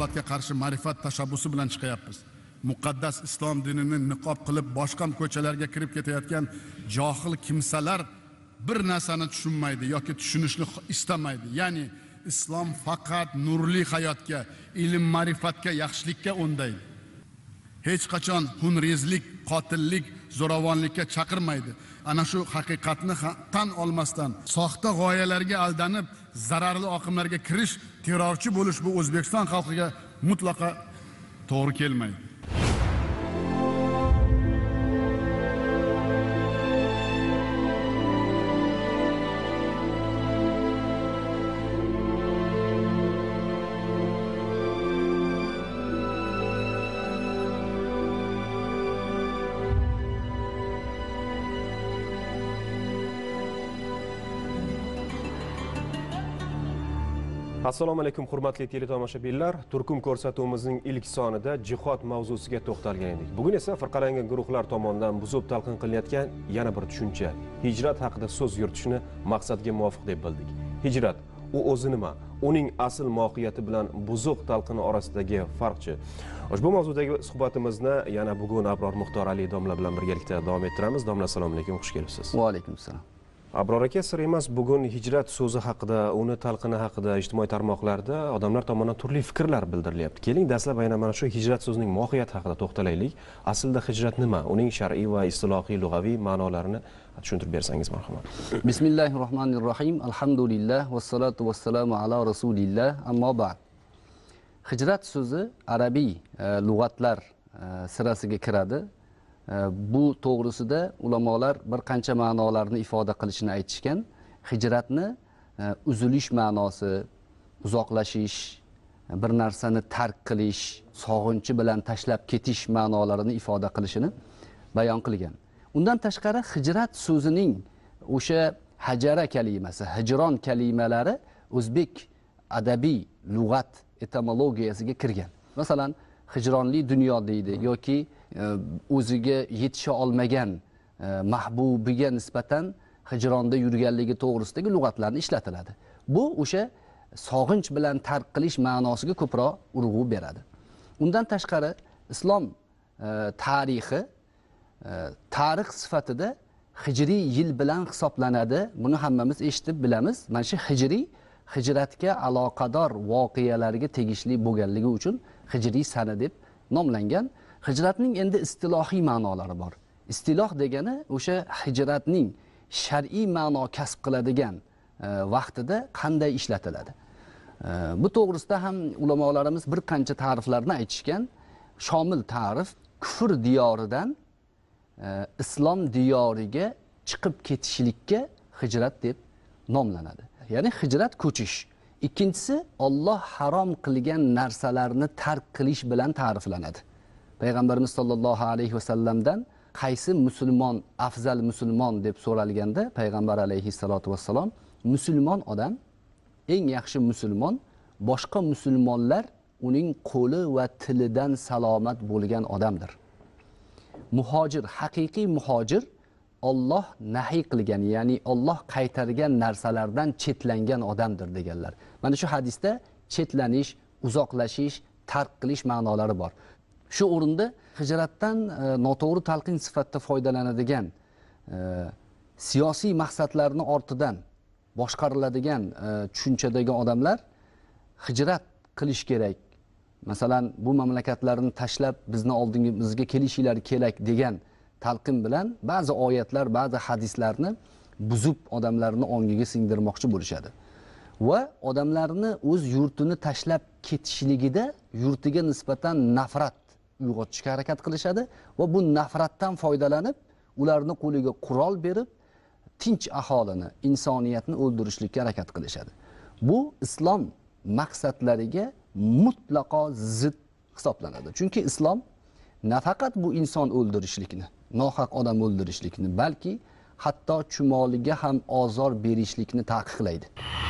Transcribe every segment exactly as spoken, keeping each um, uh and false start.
jaholatga qarshi ma'rifat tashabbusi bilan chiqyapmiz. Muqaddas islom dinini niqob qilib boshqa ko'chalarga kirib ketayotgan johil kimsalar bir narsani tushunmaydi yoki tushunishni istamaydi. Ya'ni islom faqat nurli hayotga, ilm, ma'rifatga, yaxshilikka undaydi. Hech qachon xunrezlik, qotillik, zo'ravonlikka chaqirmaydi. Ana shu haqiqatni tan olmasdan soxta g'oyalarga aldanib, zararli oqimlarga kirish, terrorchi bo'lish bu O'zbekiston xalqiga mutlaqo to'g'ri kelmaydi. Assalomu alaykum hurmatli teletomoshabinlar. Turkum ko'rsatuvimizning ilk sonida jihod mavzusiga to'xtalgan edik. Bugun esa firqalangan guruhlar tomonidan buzib talqin qilinayotgan yana bir tushuncha, hijrat haqida so'z yuritishni maqsadga muvofiq deb bildik. Hijrat u o'zi nima? Uning asl mohiyati bilan buzuq talqini orasidagi farqchi. Ushbu mavzudagi suhbatimizni yana bugun Abror Muxtor Ali domla bilan birgalikda davom ettiramiz. Domla assalomu alaykum, xush kelibsiz. Va alaykum assalom. Abror aka, sir emas, bugun hijrat so'zi haqida, uni talqini haqida ijtimoiy tarmoqlarda odamlar tomonidan turli fikrlar bildirilyapti. Keling, dastlab aynan mana shu hijrat so'zining mohiyati haqida to'xtalaylik. Aslida hijrat nima? Uning shar'iy va istilohiy, lug'aviy ma'nolarini tushuntirib bersangiz marhamat. Bismillahirrohmanirrohim. Alhamdulillah vassalatu vassalamu ala rasulillah. Ammo ba'd. Hijrat so'zi arabiy lug'atlar sirasiga kiradi. Bu to'g'risida ulamolar bir qancha ma'nolarni ifoda qilishini aytishgan. Hijratni uzilish ma'nosi, uzoqlashish, bir narsani tark qilish, sog'inchi bilan tashlab ketish ma'nolarini ifoda qilishini bayon qilgan. Undan tashqari hijrat so'zining o'sha hajara kalimasi, hijron kalimalari o'zbek adabiy lug'at etimologiyasiga kirgan. Masalan, hijronli dunyo deydi yoki o'ziga yetisha olmagan mahbubiga nisbatan hijronda yurganligi to'g'risidagi lug'atlarni ishlatiladi. Bu o'sha sog'inch bilan tark qilish ma'nosiga ko'proq urg'u beradi. Undan tashqari islom tarixi tarix sifatida hijriy yil bilan hisoblanadi. Buni hammamiz eshitib bilamiz. Mana shu hijriy hijratga aloqador voqealarga tegishli bo'lganligi uchun hijriy sana deb nomlangan. Hijratning endi istilohiy ma'nolari bor. Istiloh degani o'sha hijratning shar'iy ma'no kasb qiladigan vaqtida qanday ishlatiladi. Bu to'g'risida ham ulamolarimiz bir qancha ta'riflarni aytishgan. Shomil ta'rif kufr diyoridan islom diyoriga chiqib ketishlikka hijrat deb nomlanadi. Ya'ni hijrat ko'chish. Ikkinchisi Alloh harom qilgan narsalarni tark qilish bilan ta'riflanadi. Payg'ambarimiz sollallohu alayhi vasallamdan qaysi musulmon afzal musulmon deb so'ralganda payg'ambar alayhissalatu vassalom musulmon odam, eng yaxshi musulmon boshqa musulmonlar uning qo'li va tilidan salomat bo'lgan odamdir. Muhojir, haqiqiy muhojir Alloh nahiy qilgan, ya'ni Alloh qaytargan narsalardan chetlangan odamdir deganlar. Mana shu hadisda chetlanish, uzoqlashish, tark qilish ma'nolari bor. Shu o'rinda hijratdan noto'g'ri talqin sifatida foydalanadigan, siyosiy maqsadlarni ortidan boshqariladigan tushunchadagi odamlar hijrat qilish kerak. Masalan, bu mamlakatlarni tashlab bizni oldingimizga kelishinglar kerak degan talqin bilan ba'zi oyatlar, ba'zi hadislarni buzib odamlarni ongiga singdirmoqchi bo'lishadi. Va odamlarni o'z yurtini tashlab ketishligida yurtiga nisbatan nafrat uyg'otishga harakat qilishadi va bu nafratdan foydalanib ularni qo'liga qurol berib tinch aholini, insoniyatni o'ldirishlikka harakat qilishadi. Bu islom maqsadlariga mutlaqo zid hisoblanadi. Chunki islom nafaqat bu inson o'ldirishlikni, nohaq odam o'ldirishlikni, balki hatto chumoliga ham ozor berishlikni taqiqlaydi.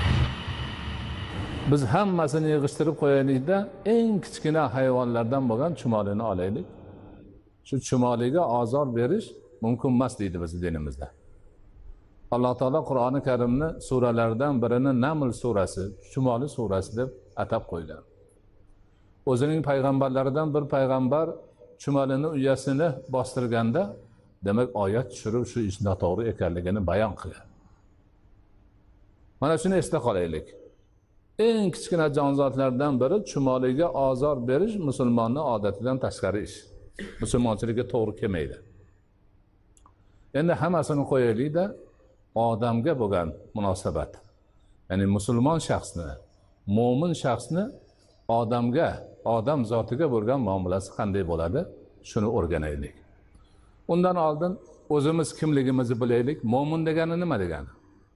Biz hammasini yig'ishtirib qo'yaylikda, eng kichkina hayvonlardan bo'lgan chumolini olaylik. Shu chumoliga ozor berish mumkin emas deydi biz dinimizda. Alloh taolo Qur'oni Karimni suralardan birini Naml surasi, chumoli surasi deb atab qo'ygan. o'zining payg'ambarlaridan bir payg'ambar chumalini uyasini bostirganda, demak oyat tushirib shu ish noto'g'ri ekanligini bayon qilgan. Mana shuni esda qolaylik. Eng kichkina jonzotlardan biri chumoliga ozor berish musulmonning odatidan tashqari ish. Musulmonchilikka to'g'ri kelmaydi. Endi hammasini qo'yaylik-da, odamga bo'lgan munosabat. Ya'ni musulmon shaxsni, mo'min shaxsni odamga, odam zotiga bo'lgan muomalasi qanday bo'ladi? Shuni o'rganaylik. Undan oldin o'zimiz kimligimizni bilaylik. Mo'min degani nima degani?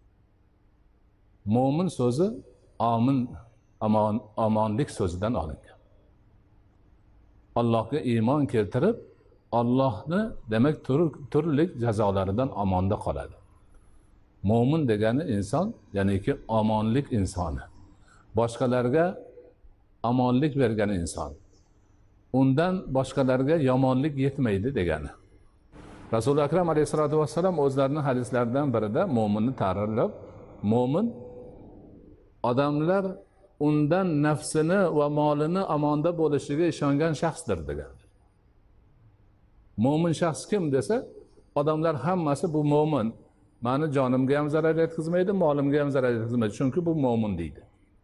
Mo'min so'zi omin, amon, omonlik so'zidan olingan. Allohga iymon keltirib, Allohni demak tur, turli jazolaridan omonda qoladi. Mo'min degani inson, ya'niki omonlik insoni. Boshqalarga omonlik bergan inson. Undan boshqalarga yomonlik yetmaydi degani. Rasululloh akram alayhisolatu vassalam o'zlarining hadislaridan birida mo'minni ta'riflab, mo'min odamlar undan nafsini va molini amonda bo'lishiga ishongan shaxsdir degan. Mo'min shaxs kim desa, odamlar hammasi bu mo'min. Mani jonimga ham zarar yetkazmaydi, molimga ham zarar yetkazmaydi, chunki bu mo'min deydi.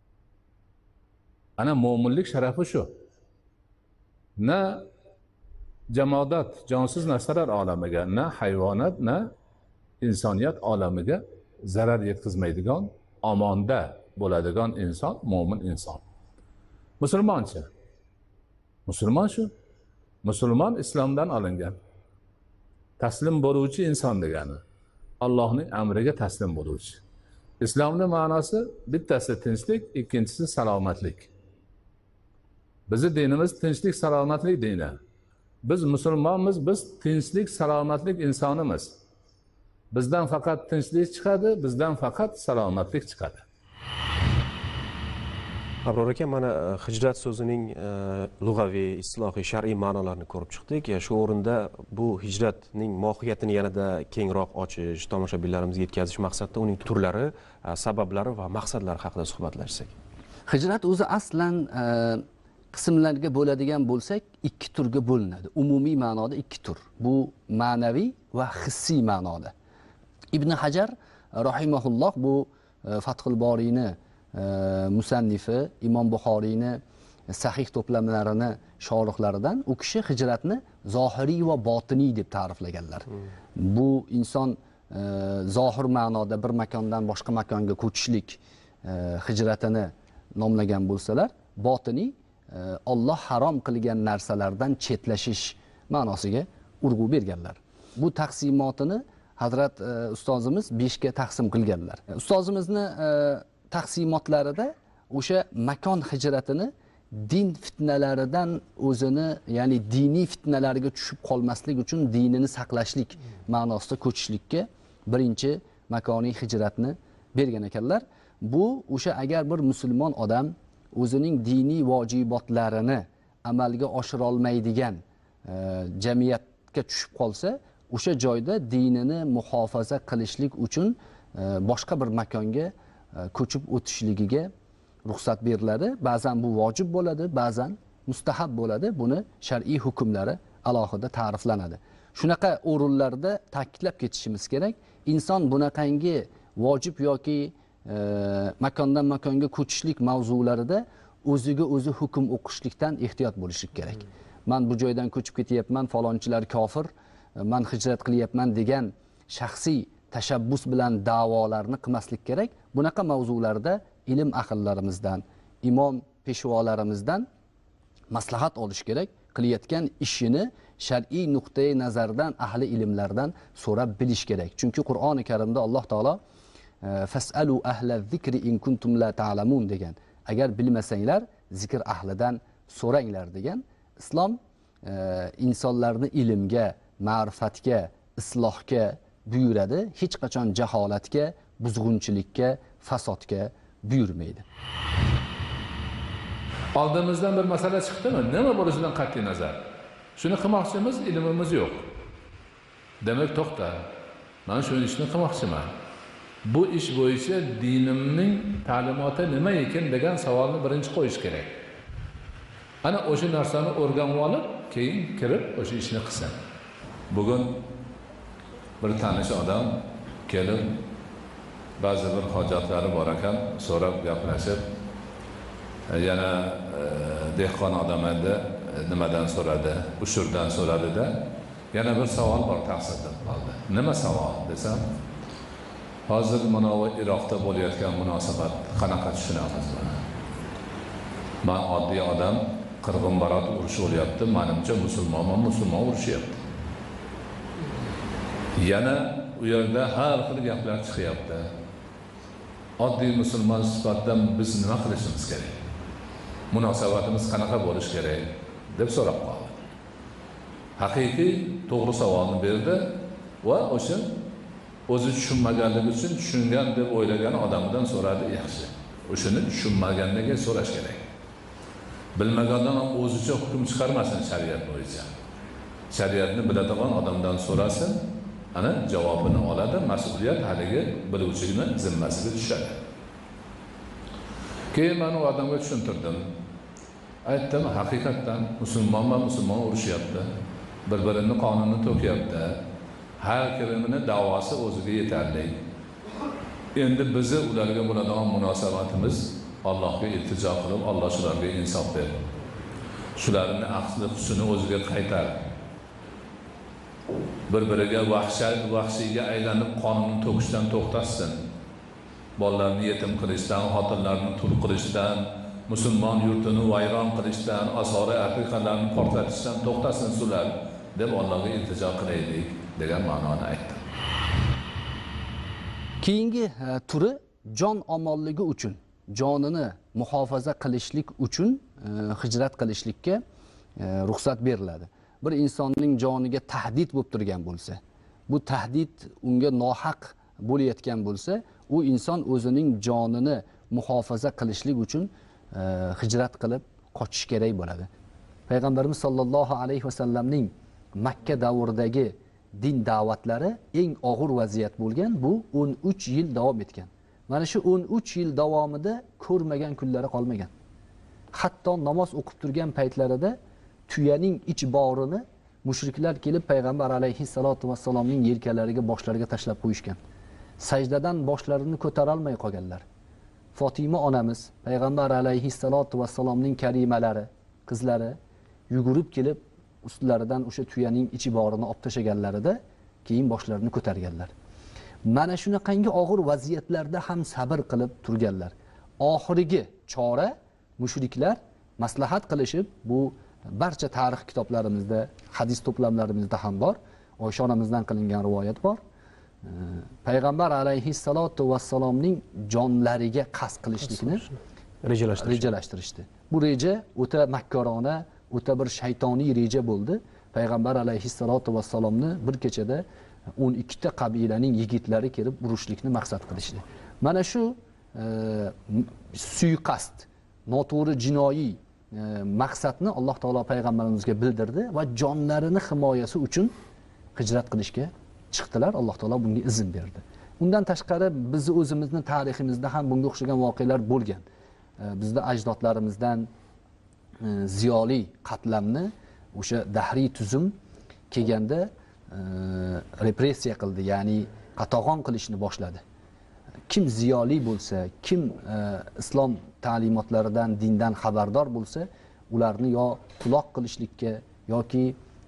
Ana mo'minlik sharafi shu. Na jamodat, jonsiz narsalar olamiga, na hayvonot, na insoniyat olamiga zarar yetkazmaydigan, omonda bo'ladigan inson mo'min inson. Musulmonchi? Musulmon shu. Musulmon islomdan olingan. Taslim bo'luvchi inson degani. Allohning amriga taslim bo'luvchi. Islomning ma'nosi bittasi tinchlik, ikkinchisi salomatlik. Bizning dinimiz tinchlik, salomatlik dini. Biz musulmonmiz, biz tinchlik, salomatlik insonimiz. Bizdan faqat tinchlik chiqadi, bizdan faqat salomatlik chiqadi. Abror aka, mana hijrat so'zining lug'aviy, islohiy, shar'iy ma'nolarini ko'rib chiqdik. Shu o'rinda bu hijratning mohiyatini yanada kengroq ochish, tomoshabinlarimizga yetkazish maqsadida uning turlari, sabablari va maqsadlari haqida suhbatlashsak. Hijrat o'zi aslan qismlarga bo'ladigan bo'lsak, ikki turga bo'linadi. Umumiy ma'noda ikki tur. Bu ma'naviy va hissiy ma'noda. Ibn Hajar rahimahulloh bu Fathul Boriyni musannifi, Imom Buxoriyni sahih to'plamlarini shorihlaridan u kishi hijratni zohiriy va botiniy deb ta'riflaganlar. Hmm. Bu inson e, zohir ma'noda bir makondan boshqa makonga ko'chishlik e, hijratini nomlagan bo'lsalar, botiniy e, Alloh harom qilgan narsalardan chetlashish ma'nosiga urg'u berganlar. Bu taqsimotini Hazrat e, ustozimiz beshga taqsim qilganlar. Ustozimizni e, taqsimotlarida o'sha makon hijratini din fitnalaridan o'zini, ya'ni diniy fitnalarga tushib qolmaslik uchun dinini saqlashlik ma'nosida ko'chishlikka birinchi makoniy hijratni bergan ekanlar. Bu o'sha agar bir musulmon odam o'zining diniy vojibotlarini amalga oshira olmaydigan e, jamiyatga tushib qolsa, o'sha joyda dinini muhofaza qilishlik uchun e, boshqa bir makonga ko'chib o'tishligiga ruxsat beriladi. Ba'zan bu vojib bo'ladi, ba'zan mustahab bo'ladi. Buni shar'iy hukmlari alohida ta'riflanadi. Shunaqa o'rinlarda ta'kidlab ketishimiz kerak. Inson bunaqangi vojib yoki e, makondan makonga ko'chishlik mavzularida o'ziga o'zi hukm o'qishlikdan ehtiyot bo'lishlik kerak. Man bu joydan ko'chib ketyapman, falonchilar kofir, man hijrat qilyapman degan shaxsiy tashabbus bilan da'volarni qilmaslik kerak. Bunaqa mavzularda ilm ahillarimizdan, imom peshvolarimizdan maslahat olish kerak. Qilayotgan ishini shar'iy nuqtai nazardan ahli ilmlardan so'rab bilish kerak. Chunki Qur'oni Karimda Alloh taolo fasalu ahla zikri in kuntum la ta'lamun degan. Agar bilmasanglar zikr ahlidan so'ranglar degan. Islom e, insonlarni ilmga, ma'rifatga, islohga buyuradi. Hech qachon jaholatga, buzg'unchilikka, fasodga buyurmaydi. Oldimizdan bir masala chiqdimi? Nima bo'lishidan qat'iy nazar. Shuni qilmoqchimiz, ilmimiz yo'q. Demak, to'xta. Men shu ishni qilmoqchiman. Bu ish bo'yicha dinimning ta'limoti nima ekan degan savolni birinchi qo'yish kerak. ana o'sha narsani o'rganib olib, keyin kirib o'sha ishni qilsin. Bugun bir tanish odam kelib, ba'zi bir hojatlari bor ekan, so'rab gaplashib, yana dehqon odam edi, nimadan so'radi, ushurdan so'radida, yana bir savol bor taqsirdan qoldi. Nima savol desam, hozir mana bu Iroqda bo'layotgan munosabat qanaqa tushunamiz buni? Men oddiy odam, qirg'in barot urushi bo'lyapti, menimcha musulmonman musulmon urushyapti. Yana u yerda har xil gaplar chiqyapti. Oddiy musulmon sifatida biz nima qilishimiz kerak? Munosabatimiz qanaqa bo'lishi kerak deb so'rab qoldi. Haqiqiy to'g'ri savolni berdi va o'sha o'zi tushunmaganligi uchun tushungan deb o'ylagan odamdan so'radi, yaxshi. O'shini tushunmaganligiga so'rash kerak. Bilmagandan o'zicha hukm chiqarmasin shariat bo'yicha. Shariatni biladigan odamdan so'rasin, ana javobini oladi, mas'uliyat haligi biluvchining zimmasiga tushadi. Keyin men u odamga tushuntirdim. Aytdim, haqiqatan musulmonman musulmon urushyapti. Bir-birini qonunni to'kyapti. Har kimning da'vosi o'ziga yetarli. Endi bizni ularga bo'ladigan munosabatimiz Allohga iltijo qilib, Alloh shularga insof berdi. Shularning aqli husini o'ziga qaytar. Bir-biriga vahshat, vahshiyga aylanib qonunni to'kishdan to'xtatsin. Bolalarni yetim qilishdan, xotinlarni tul qilishdan, musulmon yurtini vayron qilishdan, asori aqiqalarni portlatishdan to'xtasin shular deb Allohga iltijo qilaylik degan ma'noni aytdim. Keyingi turi jon omonligi uchun, jonini muhofaza qilishlik uchun hijrat qilishlikka ruxsat beriladi. Bir insonning joniga tahdid bo'lib turgan bo'lsa, bu tahdid unga nohaq bo'layotgan bo'lsa, u inson o'zining jonini muhofaza qilishlik uchun hijrat qilib qochish kerak bo'ladi. Payg'ambarimiz sollallohu alayhi vasallamning Makka davridagi din da'vatlari eng og'ir vaziyat bo'lgan, bu o'n uch yil davom etgan. Mana shu o'n uch yil davomida ko'rmagan kunlari qolmagan. Hatto namoz o'qib turgan paytlarida tuyaning ich borini mushriklar kelib payg'ambar alayhissalatu vassalomning yelkalariga, boshlariga tashlab qo'yishgan. Sajdadan boshlarini ko'tara olmay qolganlar. Fatima onamiz, payg'ambar alayhissalatu vassalomning karimalari, qizlari yugurib kelib ustlaridan o'sha tuyaning ichi borini olib tashaganlarida keyin boshlarini ko'targanlar. Mana shunaqangi og'ir vaziyatlarda ham sabr qilib turganlar. Oxirgi chora mushriklar maslahat qilishib, bu barcha tarix kitoblarimizda, hadis to'plamlarimizda ham bor. Oysha onamizdan qilingan rivoyat bor. Payg'ambar alayhissalatu vassalomning jonlariga qasd qilishlikni rejalashtirishdi. Bu reja o'ta makkorona, o'ta bir shaytoniy reja bo'ldi. Payg'ambar alayhissalatu vassalomni bir kechada o'n ikkita qabilaning yigitlari kelib urushlikni maqsad qilishdi. Mana shu e, suiqasd, noto'g'ri jinoiy e, maqsadni Alloh taolo payg'ambarimizga bildirdi va jonlarini himoyasi uchun hijrat qilishga chiqdilar. Alloh taolo bunga izn berdi. Undan tashqari bizni o'zimizni tariximizda ham bunga o'xshagan voqealar bo'lgan. E, bizda ajdodlarimizdan e, ziyoli qatlamni o'sha dahriy tuzum kelganda e, repressiya qildi, ya'ni qatag'on qilishni boshladi. Kim ziyoli bo'lsa, kim e, islom ta'limotlaridan, dindan xabardor bo'lsa, ularni yo quloq qilishlikka yoki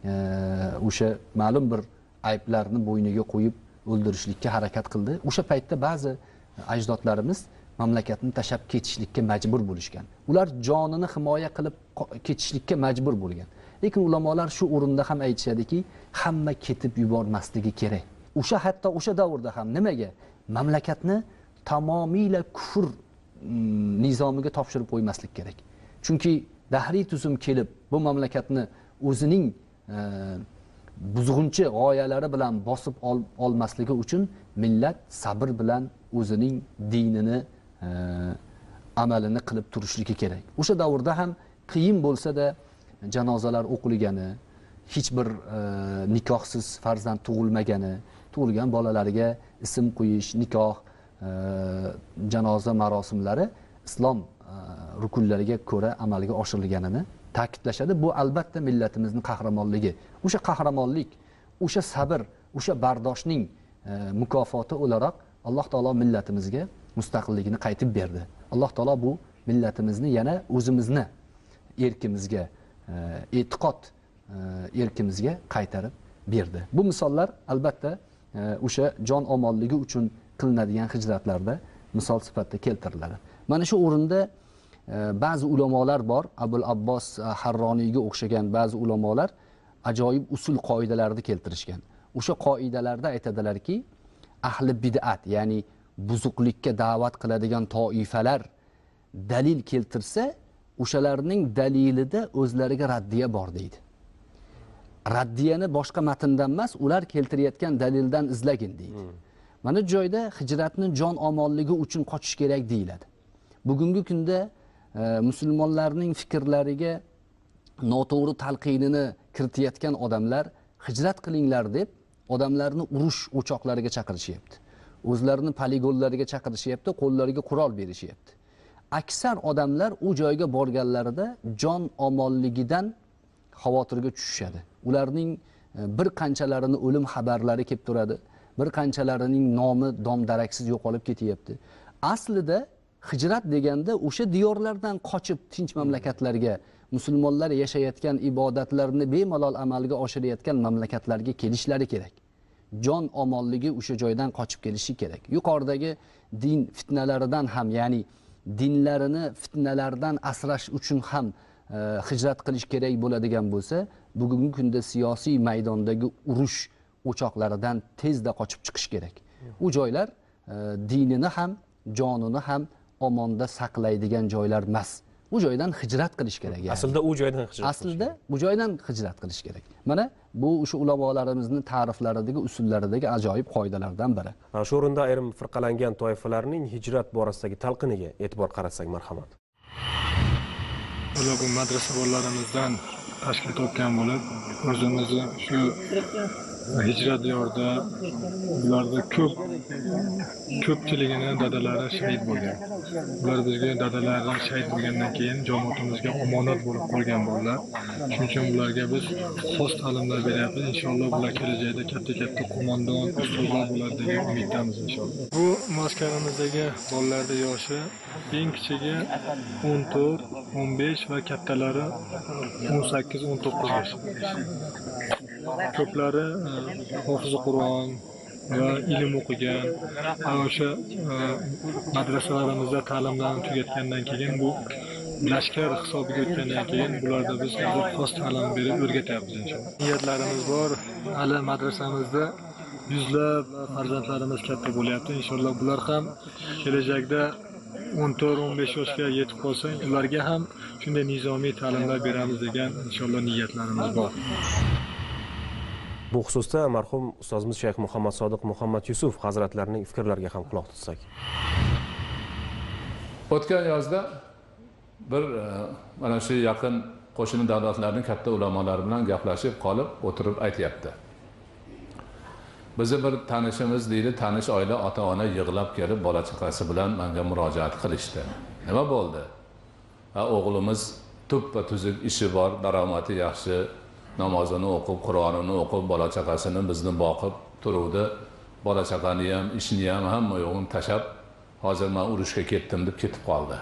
o'sha e, ma'lum bir ayblarni bo'yniga qo'yib o'ldirishlikka harakat qildi. O'sha paytda ba'zi ajdodlarimiz mamlakatni tashlab ketishlikka majbur bo'lishgan. Ular jonini himoya qilib ketishlikka majbur bo'lgan. Lekin ulamolar shu o'rinda ham aytishadiki, hamma ketib yubormasligi kerak. O'sha hatto o'sha davrda ham nimaga? Mamlakatni tamomila kufr nizomiga topshirib qo'ymaslik kerak. Chunki dahriy tuzum kelib bu mamlakatni o'zining e, buzg'unchi g'oyalari bilan bosib ol, olmasligi uchun millat sabr bilan o'zining dinini, e, amalini qilib turishligi kerak. O'sha davrda ham qiyin bo'lsa-da janozalar o'qilgani, hech bir e, nikohsiz farzand tug'ilmagani, tug'ilgan bolalarga ism qo'yish, nikoh, e, janoza marosimlari islom e, rukunlariga ko'ra amalga oshirilganini ta'kidlashadi. Bu albatta millatimizning qahramonligi. O'sha qahramonlik, o'sha sabr, o'sha bardoshning e, mukofoti o'laroq Alloh taolo millatimizga mustaqilligini qaytib berdi. Alloh taolo bu millatimizni yana o'zimizni erkimizga, e, e'tiqod e, erkimizga qaytarib berdi. Bu misollar albatta e, o'sha jon omonligi uchun qilinadigan hijratlarda misol sifatida keltiriladi. Mana shu o'rinda e, ba'zi ulamolar bor, Abul Abbos Harroniyga o'xshagan ba'zi ulamolar ajoyib usul qoidalarni keltirishgan. O'sha qoidalarda aytadilarki, ahli bid'at, ya'ni buzuqlikka da'vat qiladigan toifalar dalil keltirsa, o'shalarning dalilida o'zlariga raddiya bor deydi. Raddiyani boshqa matndan emas, ular keltirayotgan dalildan izlagin deydi. Hmm. Mana bu joyda hijratni jon omonligi uchun qochish kerak deyiladi. Bugungi kunda e, musulmonlarning fikrlariga noto'g'ri talqinini kiritayotgan odamlar hijrat qilinglar deb odamlarni urush o'choqlariga chaqirishyapti. O'zlarini poligonlariga chaqirishyapti, qo'llariga qurol berishyapti. Aksar odamlar u joyga borganlarida jon omonligidan xavotirga tushishadi. Ularning bir qanchalarini o'lim xabarlari kelib turadi. Bir qanchalarining nomi dom-daraksiz yo'qolib ketyapti. Aslida hijrat deganda o'sha diyorlardan qochib tinch mamlakatlarga, musulmonlar yashayotgan ibodatlarni bemalol amalga oshirayotgan mamlakatlarga kelishlari kerak. Jon omonligi o'sha joydan qochib kelishi kerak. Yuqoridagi din fitnalaridan ham, ya'ni dinlarini fitnalardan asrash uchun ham e, hijrat qilish kerak bo'ladigan bo'lsa, bugungi kunda siyosiy maydondagi urush o'choqlaridan tezda qochib chiqish kerak. U joylar e, dinini ham, jonini ham omonda saqlaydigan joylar emas. U joydan hijrat qilish kerak. Yani. Aslida u joydan hijrat. Aslida bu joydan hijrat qilish kerak. Mana bu o'sha ulamolarimizning ta'riflaridagi, usullaridagi ajoyib qoidalardan biri. Shu o'rinda ayrim firqalangan toifalarning hijrat borasidagi talqiniga e'tibor qaratsak marhamat. Ular bu madrasa bolalarimizdan tashkil topgan bo'lib, o'zimizni shu hijrat diyorida ularda ko'p ko'pchiligini dadalari shahid bo'lgan. Ular bizga dadalaridan shahid bo'lgandan keyin jamoatimizga omonat bo'lib qolgan bolalar. Shuning uchun ularga biz xos ta'limlar beryapmiz. Inshaalloh ular kelajakda katta-katta qo'mondon, ustozlar bo'ladi degan umiddamiz inshaalloh. Bu maskanimizdagi bolalarning yoshi eng kichigi o'n to'rt, o'n besh va kattalari o'n sakkiz, o'n to'qqiz yosh. Ko'plari hofizi Qur'on va ilm o'qigan, o'sha madrasalarimizda ta'limlarni tugatgandan keyin bu lashkar hisobiga o'tgandan keyin bularda biz xos ta'lim berib o'rgatyapmiz inshaalloh. Niyatlarimiz bor. Hali madrasamizda yuzlab farzandlarimiz katta bo'lyapti. Inshaalloh bular ham kelajakda o'n to'rt o'n besh yoshga yetib qolsa, ularga ham shunday nizomiy ta'limlar beramiz degan inshaalloh niyatlarimiz bor. Bu xususda marhum ustozimiz Shayx Muhammad Sodiq Muhammad Yusuf hazratlarining fikrlariga ham quloq tutsak. O'tgan yozda bir mana shu yaqin qo'shni davlatlarning katta ulamolari bilan gaplashib qolib, o'tirib aytayapti. Bizi bir tanishimiz deydi, tanish oila ota-ona yig'lab kelib bola chaqasi bilan menga murojaat qilishdi. Nima bo'ldi? Ha, o'g'limiz tuppa tuzuk ishi bor, daromadi yaxshi, namozini o'qib, Qur'onini o'qib, bola chaqasini bizni boqib turuvdi. Bola chaqani ham, ishni ham hamma yo'g'ini tashab, hozir men urushga ketdim deb ketib qoldi.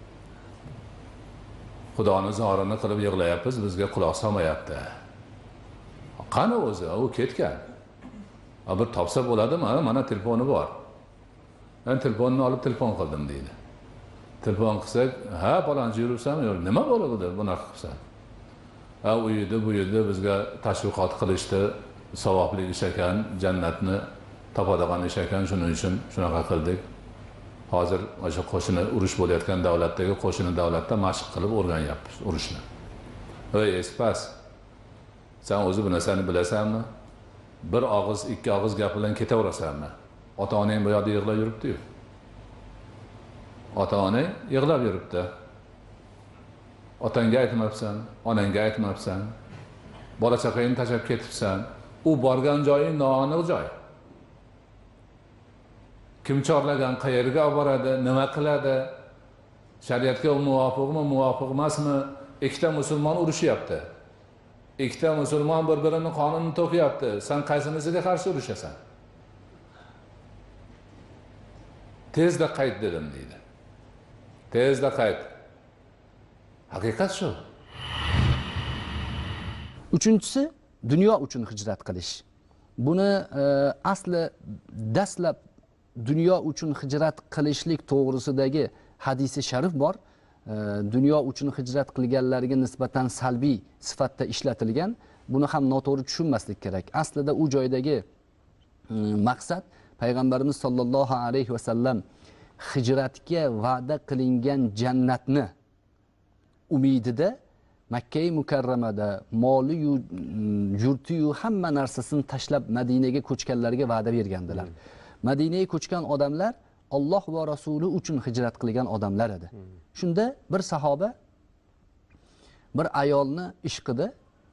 Xudoni zorini qilib yig'layapmiz, bizga quloq solmayapti. Qani o'zi, u ketgan. Bir topsa bo'ladimi? Mana telefoni bor. Men telefonni olib telefon qildim deydi. Telefon qilsak, ha, palonchi yuribsanmi? Yo'q, nima bo'ladi bunaqa qilsan? Ha, u yerda, bu yerda bizga tashviqot qilishdi, savobli ish ekan, jannatni topadigan ish ekan, shuning uchun shunaqa qildik. Hozir o'sha qo'shini urush bo'layotgan davlatdagi qo'shini davlatda mashq qilib o'rganyapmiz urushni. Ey, espas. Sen o'zi bu narsani bilasanmi? Bir og'iz, ikki og'iz gap bilan ketaverasanmi? Ota-onang bu yerda yig'lab yuribdi-yu. Ota-onang yig'lab yuribdi. Otangga aytmabsan, onangga aytmabsan. Bola chaqangni tashlab ketibsan. U borgan joying noaniq joy. Kim chorlagan, qayerga olib boradi, nima qiladi? Shariatga muvofiqmi, muvofiq emasmi? ikkita musulmon urushyapti. Ikkita musulmon bir-birini qonini to'qiyapti. Sen qaysinisiga qarshi urushasan? Tezda qayt dedim deydi. Tezda qayt. Haqiqat shu. Uchinchisi dunyo uchun hijrat qilish. Buni e, asli dastlab dunyo uchun hijrat qilishlik to'g'risidagi hadisi sharif bor. E, dunyo uchun hijrat qilganlarga nisbatan salbiy sifatda ishlatilgan. Buni ham noto'g'ri tushunmaslik kerak. Aslida u joydagi e, maqsad Payg'ambarimiz sollallohu alayhi vasallam hijratga va'da qilingan jannatni umidida Makka-i Mukarramada moli yu yurti yu hamma narsasini tashlab Madinaga ko'chganlarga va'da bergandilar. Hmm. Madinaga ko'chgan odamlar Alloh va Rasuli uchun hijrat qilgan odamlar edi. Hmm. Shunda bir sahoba bir ayolni ishqida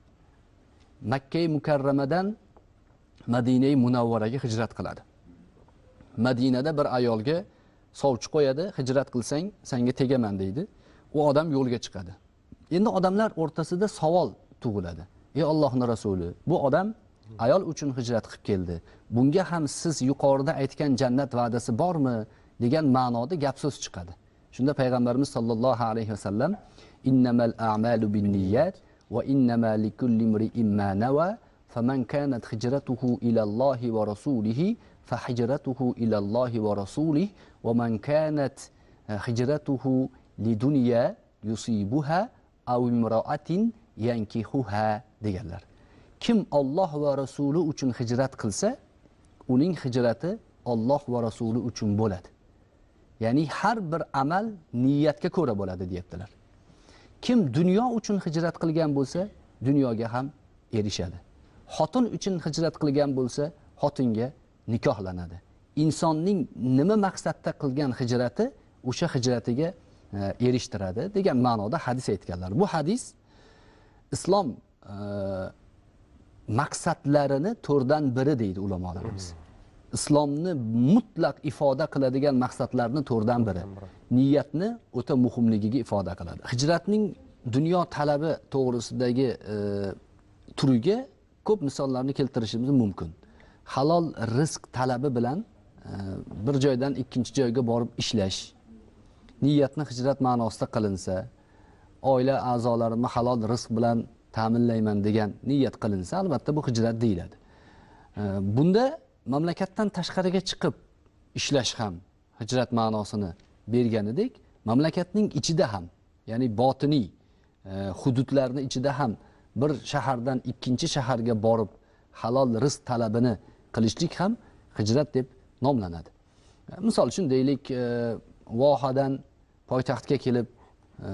Makka-i Mukarramadan Madina-i Munawvaraga hijrat qiladi. Madinada bir ayolga sovchi qo'yadi, hijrat qilsang senga tegaman deydi. U odam yo'lga chiqadi. Endi odamlar o'rtasida savol tug'iladi. Ey Allohning rasuli, bu odam ayol uchun hijrat qilib keldi. Bunga ham siz yuqorida aytgan jannat va'dasi bormi degan ma'noda gap so'z chiqadi. Shunda Payg'ambarimiz sollallohu alayhi vasallam innamal a'malu binniyat va innama likulli imri'in ma nawa faman kanat hijratuhu ila Allohi va rasulihi fa hijratuhu ila Allohi va rasulihi va man kanat hijratuhu lidunya yusibuha aw imra'atin yankihuha deganlar. Kim Alloh va rasuli uchun hijrat qilsa, uning hijrati Alloh va rasuli uchun bo'ladi. Ya'ni har bir amal niyatga ko'ra bo'ladi deyaptilar. Kim dunyo uchun hijrat qilgan bo'lsa, dunyoga ham erishadi. Xotin uchun hijrat qilgan bo'lsa, xotinga nikohlanadi. Insonning nima maqsadda qilgan hijrati o'sha hijratiga erishtiradi degan ma'noda hadis aytganlar. Bu hadis islom e, maqsadlarini to'rdan biri deydi ulamolarimiz. Islomni mutlaq ifoda qiladigan maqsadlarni to'rdan biri. Niyatni o'ta muhimligiga ifoda qiladi. Hijratning dunyo talabi to'g'risidagi e, turiga ko'p misollarni keltirishimiz mumkin. Halol rizq talabi bilan e, bir joydan ikkinchi joyga borib ishlash, niyatni hijrat ma'nosida qilinsa, oila a'zolarimni halol rizq bilan ta'minlayman degan niyat qilinsa, albatta bu hijrat deyiladi. E, bunda mamlakatdan tashqariga chiqib ishlash ham hijrat ma'nosini berganidek, mamlakatning ichida ham, ya'ni botiniy e, hududlarning ichida ham bir shahardan ikkinchi shaharga borib halol rizq talabini qilishlik ham hijrat deb nomlanadi. E, misol uchun deylik, e, vohadan poytaxtga kelib e,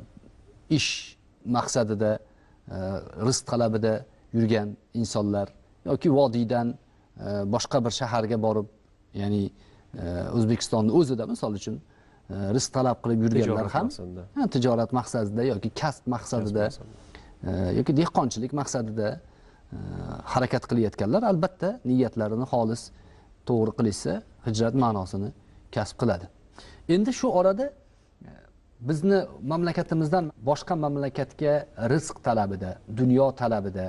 ish maqsadida e, rizq talabida yurgan insonlar yoki vodiydan e, boshqa bir shaharga borib, ya'ni e, O'zbekistonning o'zida misol uchun e, rizq talab qilib yurganlar ham ha, tijorat maqsadida yoki kasb maqsadida e, yoki dehqonchilik maqsadida e, harakat qilayotganlar albatta niyatlarini xolis to'g'ri qilishsa hijrat ma'nosini kasb qiladi. Endi shu orada bizni mamlakatimizdan boshqa mamlakatga rizq talabida, dunyo talabida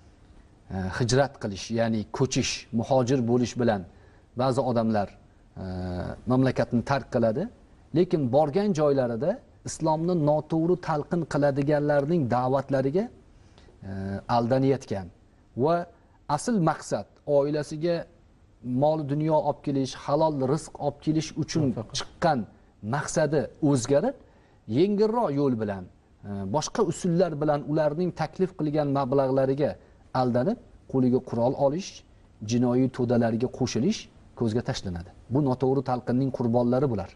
e, hijrat qilish, ya'ni ko'chish, muhojir bo'lish bilan ba'zi odamlar e, mamlakatni tark qiladi, lekin borgan joylarida islomni noto'g'ri talqin qiladiganlarning da'vatlariga e, aldanayotgan va asl maqsad oilasiga mol dunyo olib kelish, halol rizq olib kelish uchun chiqqan maqsadi o'zgarib, yengilroq yo'l bilan, boshqa usullar bilan ularning taklif qilgan mablag'lariga aldanib, qo'liga qurol olish, jinoiy to'dalarga qo'shilish ko'zga tashlanadi. Bu noto'g'ri talqinning qurbonlari bular.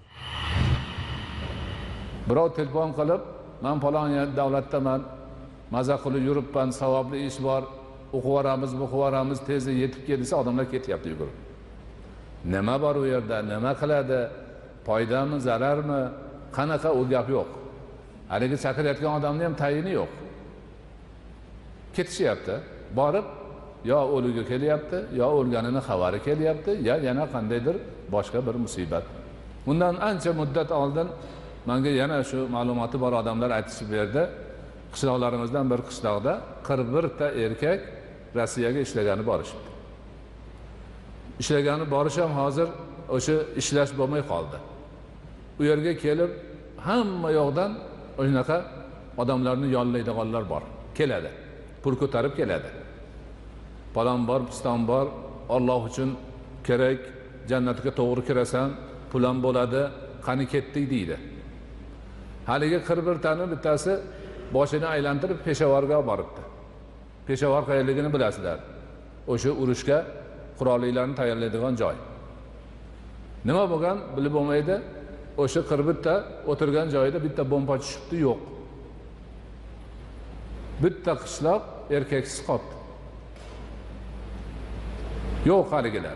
Birov telefon qilib, men falon davlatdaman, maza qilib yuribman, savobli ish bor, o'qivoramiz, o'qivoramiz, tezda yetib kelsa odamlar ketyapti yugurib. Nima bor u yerda, nima qiladi, foydami, zararmi, qanaqa u gap yo'q. Haligi chaqirayotgan odamning ham tayini yo'q. Ketishyapti, borib yo o'ligi kelyapti, yo o'lganini xabari kelyapti, yo yana qandaydir boshqa bir musibat. Bundan ancha muddat oldin menga yana shu ma'lumoti bor odamlar aytishib berdi. qishloqlarimizdan bir qishloqda qirq birta erkak Rossiyaga ishlagani borishibdi. Ishlagani borish ham hozir o'sha ishlash bo'lmay qoldi. U yerga kelib hamma yoqdan o'shanaqa odamlarni yollaydiganlar bor. Keladi. Pul ko'tarib keladi. Palon bor, piston bor, Alloh uchun kerak, jannatga to'g'ri kirasan, pul ham bo'ladi, qani ketdik deydi. Haligi qirq bir tani bittasi boshini aylantirib Peshavarga boribdi. Peshavar qayerligini bilasizlar. O'sha urushga qurollarni tayyorlaydigan joy. Nima bo'lgan bilib bo'lmaydi. O'sha qirq birta o'tirgan joyida bitta bomba tushibdi, yo'q. Bitta qishloq erkaksiz qoldi. Yo'q haligilar.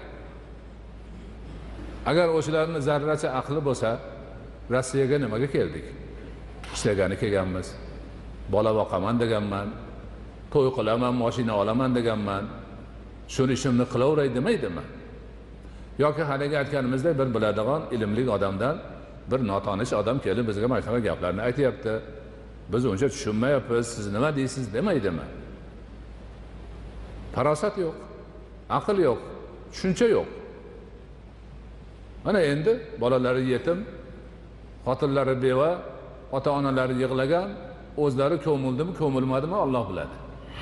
Agar o'shalarning zarracha aqli bo'lsa, Rossiyaga nimaga keldik? Ishlagani kelganmiz. Bola boqaman deganman, to'y qilaman, mashina olaman deganman. Shuni ishimni qilaveray demaydimi? Yoki haligi aytganimizdek bir biladigan ilmli odamdan bir notanish odam kelib bizga mana shunaqa gaplarni aytayapti. Biz uncha tushunmayapmiz, siz nima deysiz demaydimi? Farosat yo'q, aql yo'q, tushuncha yo'q. Mana endi bolalari yetim, xotinlari beva, ota-onalari yig'lagan, o'zlari ko'mildimi, ko'milmadimi Alloh biladi.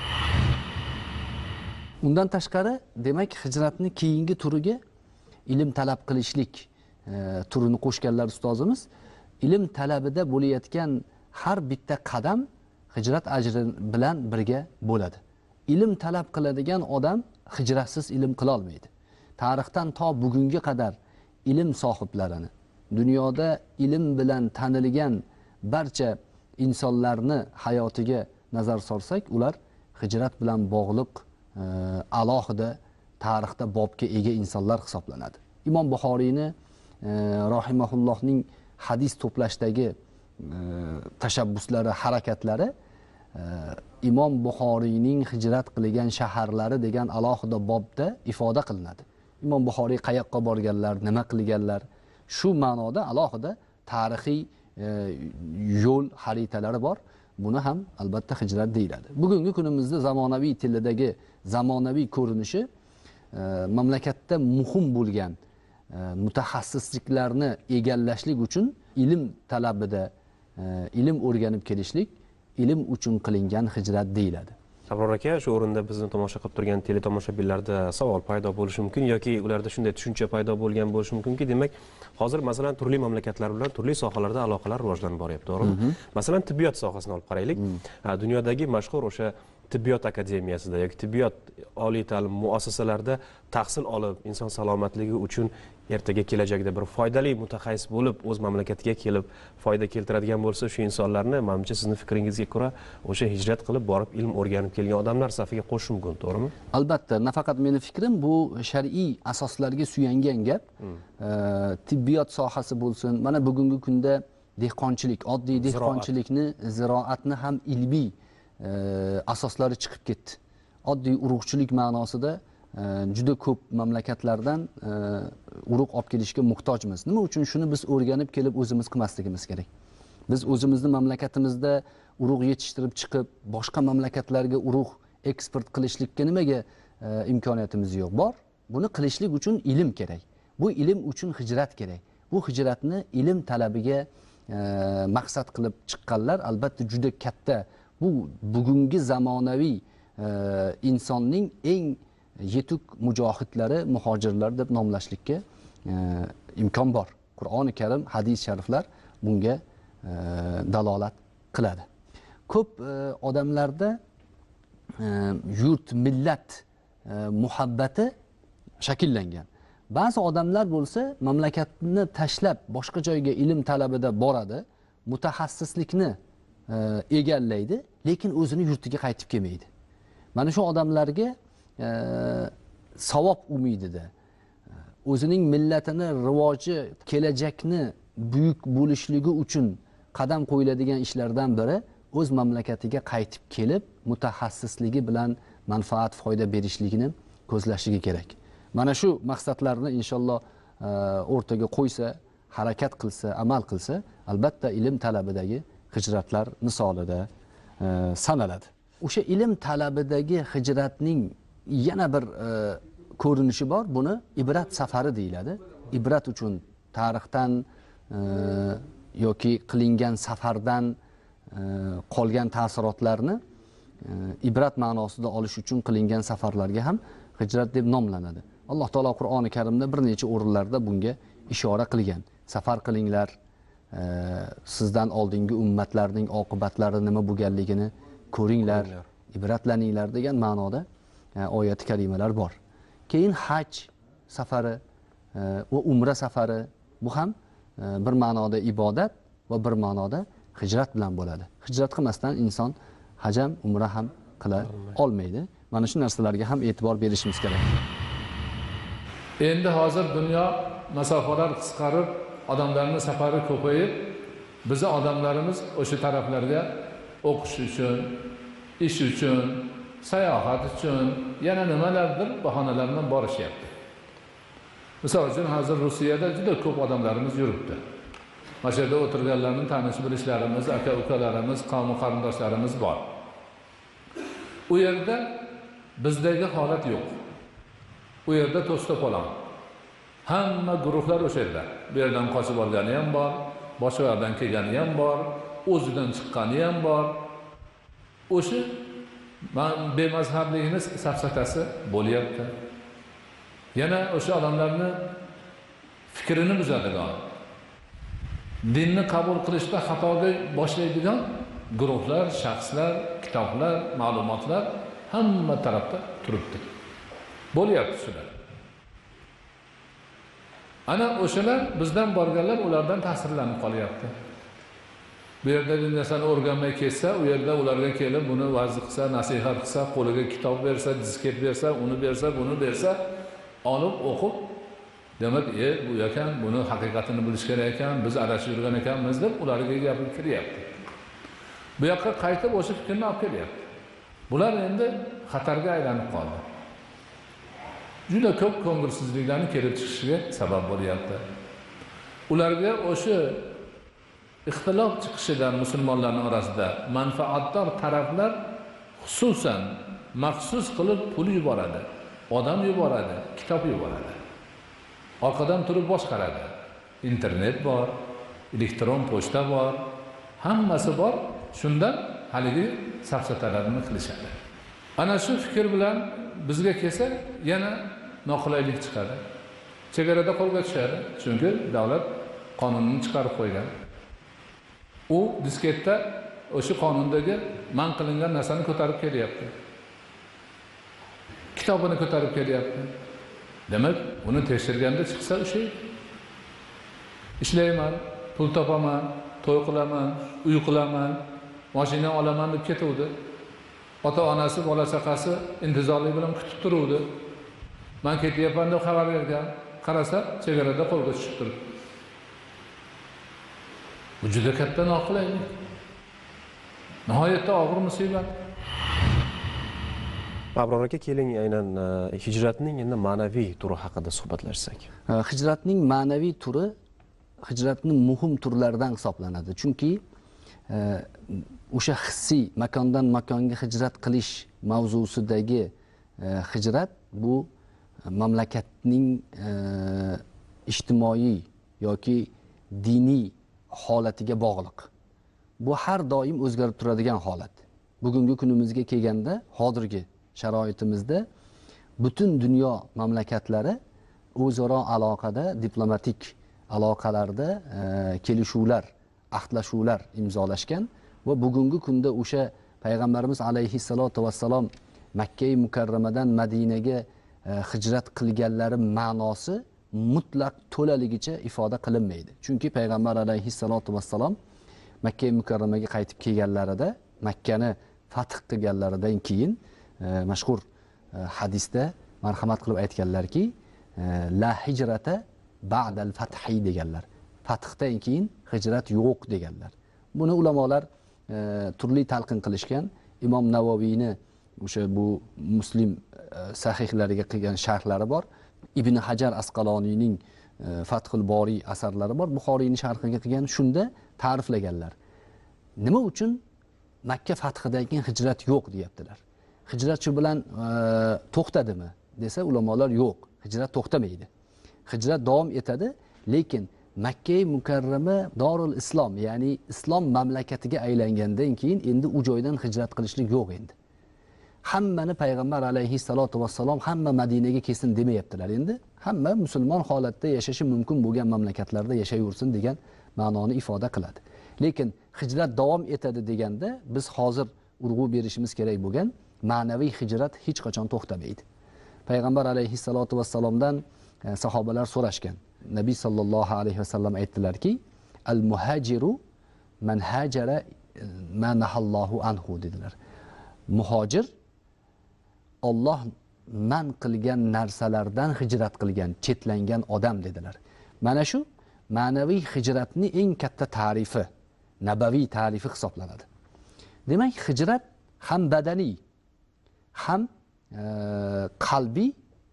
Undan tashqari, demak, hijratning keyingi turiga ilm talab qilishlik e, turini qo'shganlar ustozimiz, ilm talabida bo'layotgan har bitta qadam hijrat ajri bilan birga bo'ladi. Ilm talab qiladigan odam hijratsiz ilm qila olmaydi. Tarixdan to bugunga qadar ilm sohiblarini, dunyoda ilm bilan tanilgan barcha insonlarni hayotiga nazar solsak, ular hijrat bilan bog'liq e, alohida tarixda bobga ega insonlar hisoblanadi. Imom Buxoriyni e, rahimahullohning hadis to'plashdagi e, tashabbuslari, harakatlari e, Imom Buxoriyning hijrat qilgan shaharlari degan alohida bobda ifoda qilinadi. Imom Buxoriy qayoqqa borganlar, nima qilganlar, shu ma'noda alohida tarixiy e, yo'l xaritalari bor. Buni ham albatta hijrat deyiladi. Bugungi kunimizda zamonaviy tilidagi zamonaviy ko'rinishi e, mamlakatda muhim bo'lgan e, mutaxassisliklarni egallashlik uchun ilm talabida e, ilm o'rganib kelishlik, ilm uchun qilingan hijrat deyiladi. Abror aka, shu o'rinda bizni tomosha qilib turgan teletomoshabinlarda savol paydo bo'lishi mumkin yoki ularda shunday tushuncha paydo bo'lgan bo'lishi mumkinki, demak, hozir masalan turli mamlakatlar bilan turli sohalarda aloqalar rivojlanib boryapti, to'g'rimi? Masalan, tibbiyot sohasini olib qaraylik. Dunyodagi mashhur o'sha tibbiyot akademiyasida yoki tibbiyot oliy ta'lim muassasalarida tahsil olib, inson salomatligi uchun ertaga kelajakda bir foydali mutaxassis bo'lib, o'z mamlakatiga kelib foyda keltiradigan bo'lsa, shu insonlarni, menimcha sizning fikringizga ko'ra, o'sha hijrat qilib borib ilm o'rganib kelgan odamlar safiga qo'shish mumkin, to'g'rimi? Albatta, nafaqat meni fikrim, bu shar'iy asoslarga suyangan gap. Hmm. E, tibbiyot sohasi bo'lsin, mana bugungi kunda dehqonchilik, oddiy dehqonchilikni, ziroatni ham ilmiy e, asoslari chiqib ketdi. Oddiy urug'chilik ma'nosida e, juda ko'p mamlakatlardan e, urug' olib kelishga muhtojmiz. Nima uchun shuni biz o'rganib kelib o'zimiz qilmasligimiz kerak? Biz o'zimizni mamlakatimizda urug' yetishtirib chiqib, boshqa mamlakatlarga urug' eksport qilishlikka nimaga e, imkoniyatimiz yo'q? Bor. Buni qilishlik uchun ilm kerak. Bu ilm uchun hijrat kerak. Bu hijratni ilm talabiga e, maqsad qilib chiqqanlar albatta juda katta. Bu bugungi zamonaviy e, insonning eng yetuk mujohidlari, muhojirlar deb nomlashlikka e, imkon bor. Qur'oni Karim, hadis shariflar bunga e, dalolat qiladi. Ko'p e, odamlarda e, yurt, millat e, muhabbati shakllangan. Ba'zi odamlar bo'lsa, mamlakatni tashlab boshqa joyga ilm talabida boradi, mutaxassislikni e, egallaydi, lekin o'zini yurtiga qaytib kelmaydi. Mana shu odamlarga e, savob umidida, o'zining millatini rivoji, kelajakni buyuk bo'lishligi uchun qadam qo'yiladigan ishlardan biri o'z mamlakatiga qaytib kelib, mutaxassisligi bilan manfaat, foyda berishligini ko'zlashligi kerak. Mana shu maqsadlarni inshaalloh o'rtaga qo'ysa, harakat qilsa, amal qilsa, albatta ilm talabidagi hijratlar misolida sanaladi. O'sha ilm talabidagi hijratning yana bir e, ko'rinishi bor. Buni ibrat safari deyiladi. Ibrat uchun tarixdan e, yoki qilingan safardan e, qolgan ta'sirotlarni e, ibrat ma'nosida olish uchun qilingan safarlarga ham hijrat deb nomlanadi. Alloh taolo Qur'oni Karimda bir necha o'rinlarda bunga ishora qilgan. Safar qilinglar, e, sizdan oldingi ummatlarning oqibatlari nima bo'lganligini ko'ringlar, ibratlaninglar degan ma'noda e, oyat-i karimalar bor. Keyin haj safari e, va umra safari bu ham e, bir ma'noda ibodat va bir ma'noda hijrat bilan bo'ladi. Hijrat qilmasdan inson haj ham, umra ham qila olmaydi. Mana shu narsalarga ham e'tibor berishimiz kerak. Endi hozir dunyo masofalar qisqarib, odamlarning safari ko'payib, bizi odamlarimiz o'sha taraflarga o'qish uchun, ish uchun, sayohat uchun, yana nimalardir bahonalar bilan borishyapti. Misol uchun hozir Rossiyada juda ko'p odamlarimiz yuribdi. Mana shu yerda o'tirganlarning tanish bilishlarimiz, aka-ukalarimiz, qavm qarindoshlarimiz bor. U yerda bizdagi holat yo'q. U yerda to's-to'polon. Hamma guruhlar o'sha yerda. Bu yerdan qochib olgani ham bor, boshqa yerdan kelgani ham bor, o'zidan chiqqani ham bor. O'sha bemazhablikning safsatasi bo'lyapti. Yana o'sha odamlarni fikrini buzadigan, dinni qabul qilishda xatoga boshlaydigan guruhlar, shaxslar, kitoblar, ma'lumotlar hamma tarafda turibdi. Bo'lyapti shular. Ana o'shalar bizdan borganlar ulardan ta'sirlanib qolyapti. Bu yerda bir narsani o'rganmay ketsa, u yerda ularga kelib buni va'z qilsa, nasihat qilsa, qo'liga kitob bersa, disket bersa, uni bersa, buni bersa, olib o'qib, demak, "E, bu ekan, buni haqiqatini bilish kerak ekan, biz adashib yurgan ekanmiz" deb ularga gapirib kiryapti. Bu yoqqa qaytib o'sha fikrni olib kelyapti. Bular endi xatarga aylanib qoldi. Juda ko'p ko'ngilsizliklarni kelib chiqishiga sabab bo'lyapti. Ularga o'sha ixtilof chiqishidan musulmonlarning orasida manfaatdor taraflar xususan maxsus qilib pul yuboradi, odam yuboradi, kitob yuboradi. Orqadan turib boshqaradi. Internet bor, elektron pochta bor, hammasi bor. Shundan haligi safsatalarni qilishadi. Ana shu fikr bilan bizga kelsa yana noqulaylik chiqadi. Chegarada qo'lga tushadi, chunki davlat qonunni chiqarib qo'ygan. U disketda o'sha qonundagi man qilingan narsani ko'tarib kelyapti. Kitobini ko'tarib kelyapti. Demak, uni tekshirganda chiqsa o'sha ishlayman, pul topaman, to'y qilaman, uy qilaman, mashina olaman deb ketuvdi. Ota-onasi, bola-chaqasi intizorlik bilan kutib turuvdi. Men ketyapman deb xabar bergan. Qarasa, chegarada qo'lga tushib turibdi. Bu juda katta noqulaylik. Nihoyatda og'ir musibat. Abror aka, keling aynan hijratning endi ma'naviy turi haqida suhbatlashsak. Hijratning ma'naviy turi hijratning muhim turlaridan hisoblanadi. Chunki o'sha hissiy makondan makonga hijrat qilish mavzusidagi hijrat bu mamlakatning ijtimoiy yoki diniy holatiga bog'liq. Bu har doim o'zgarib turadigan holat. Bugungi kunimizga kelganda, hozirgi sharoitimizda butun dunyo mamlakatlari o'zaro aloqada, diplomatik aloqalarda kelishuvlar, ahdlashuvlar imzolashgan va bugungi kunda o'sha payg'ambarimiz alayhissalatu vassalom Makka-i Mukarramadan Madinaga hijrat qilganlari ma'nosi mutlaq to'laligicha ifoda qilinmaydi. Chunki payg'ambar alayhissalatu vassalom Makka-i Mukarramaga qaytib kelganlarida, Makkani fath qilganlaridan keyin mashhur hadisda marhamat qilib aytganlarki, la hijrata ba'dal fathi deganlar. Fathdan keyin hijrat yo'q deganlar. Buni ulamolar e, turli talqin qilishgan. Imom Navaviyni o'sha bu Muslim e, sahihlariga qilgan sharhlari bor. Ibn Hajar Asqaloniyning e, Fathul Bori asarlari bor. Buxoriyning sharhiga qilgan shunda ta'riflaganlar. Nima uchun Makka fathidan keyin hijrat yo'q deyaptilar. Hijrat shu bilan e, to'xtadimi desa ulamolar yo'q. Hijrat to'xtamaydi. Hijrat davom etadi, lekin Makka Mukarrama Dorul Islom, ya'ni islom mamlakatiga aylangandan keyin endi u joydan hijrat qilishlik yo'q endi. Hammani payg'ambar alayhissalatu vassalom hamma Madinaga kelsin demayaptilar endi. Hamma musulmon holatda yashashi mumkin bo'lgan mamlakatlarda yashayversin degan ma'noni ifoda qiladi. Lekin hijrat davom etadi deganda biz hozir urg'u berishimiz kerak bo'lgan ma'naviy hijrat hech qachon to'xtamaydi. Payg'ambar alayhissalatu vassalomdan e, sahobalar so'rashgan. Nabiy sallallohu alayhi vasallam aytdilarki, al-muhajiru man hajara ma nahallohu anhu dedilar. Muhojir Alloh man qilgan narsalardan hijrat qilgan, chetlangan odam dedilar. Mana shu ma'naviy hijratning eng katta ta'rifi, nabaviy ta'rifi hisoblanadi. Demak, hijrat ham badaniy, ham e, qalbiy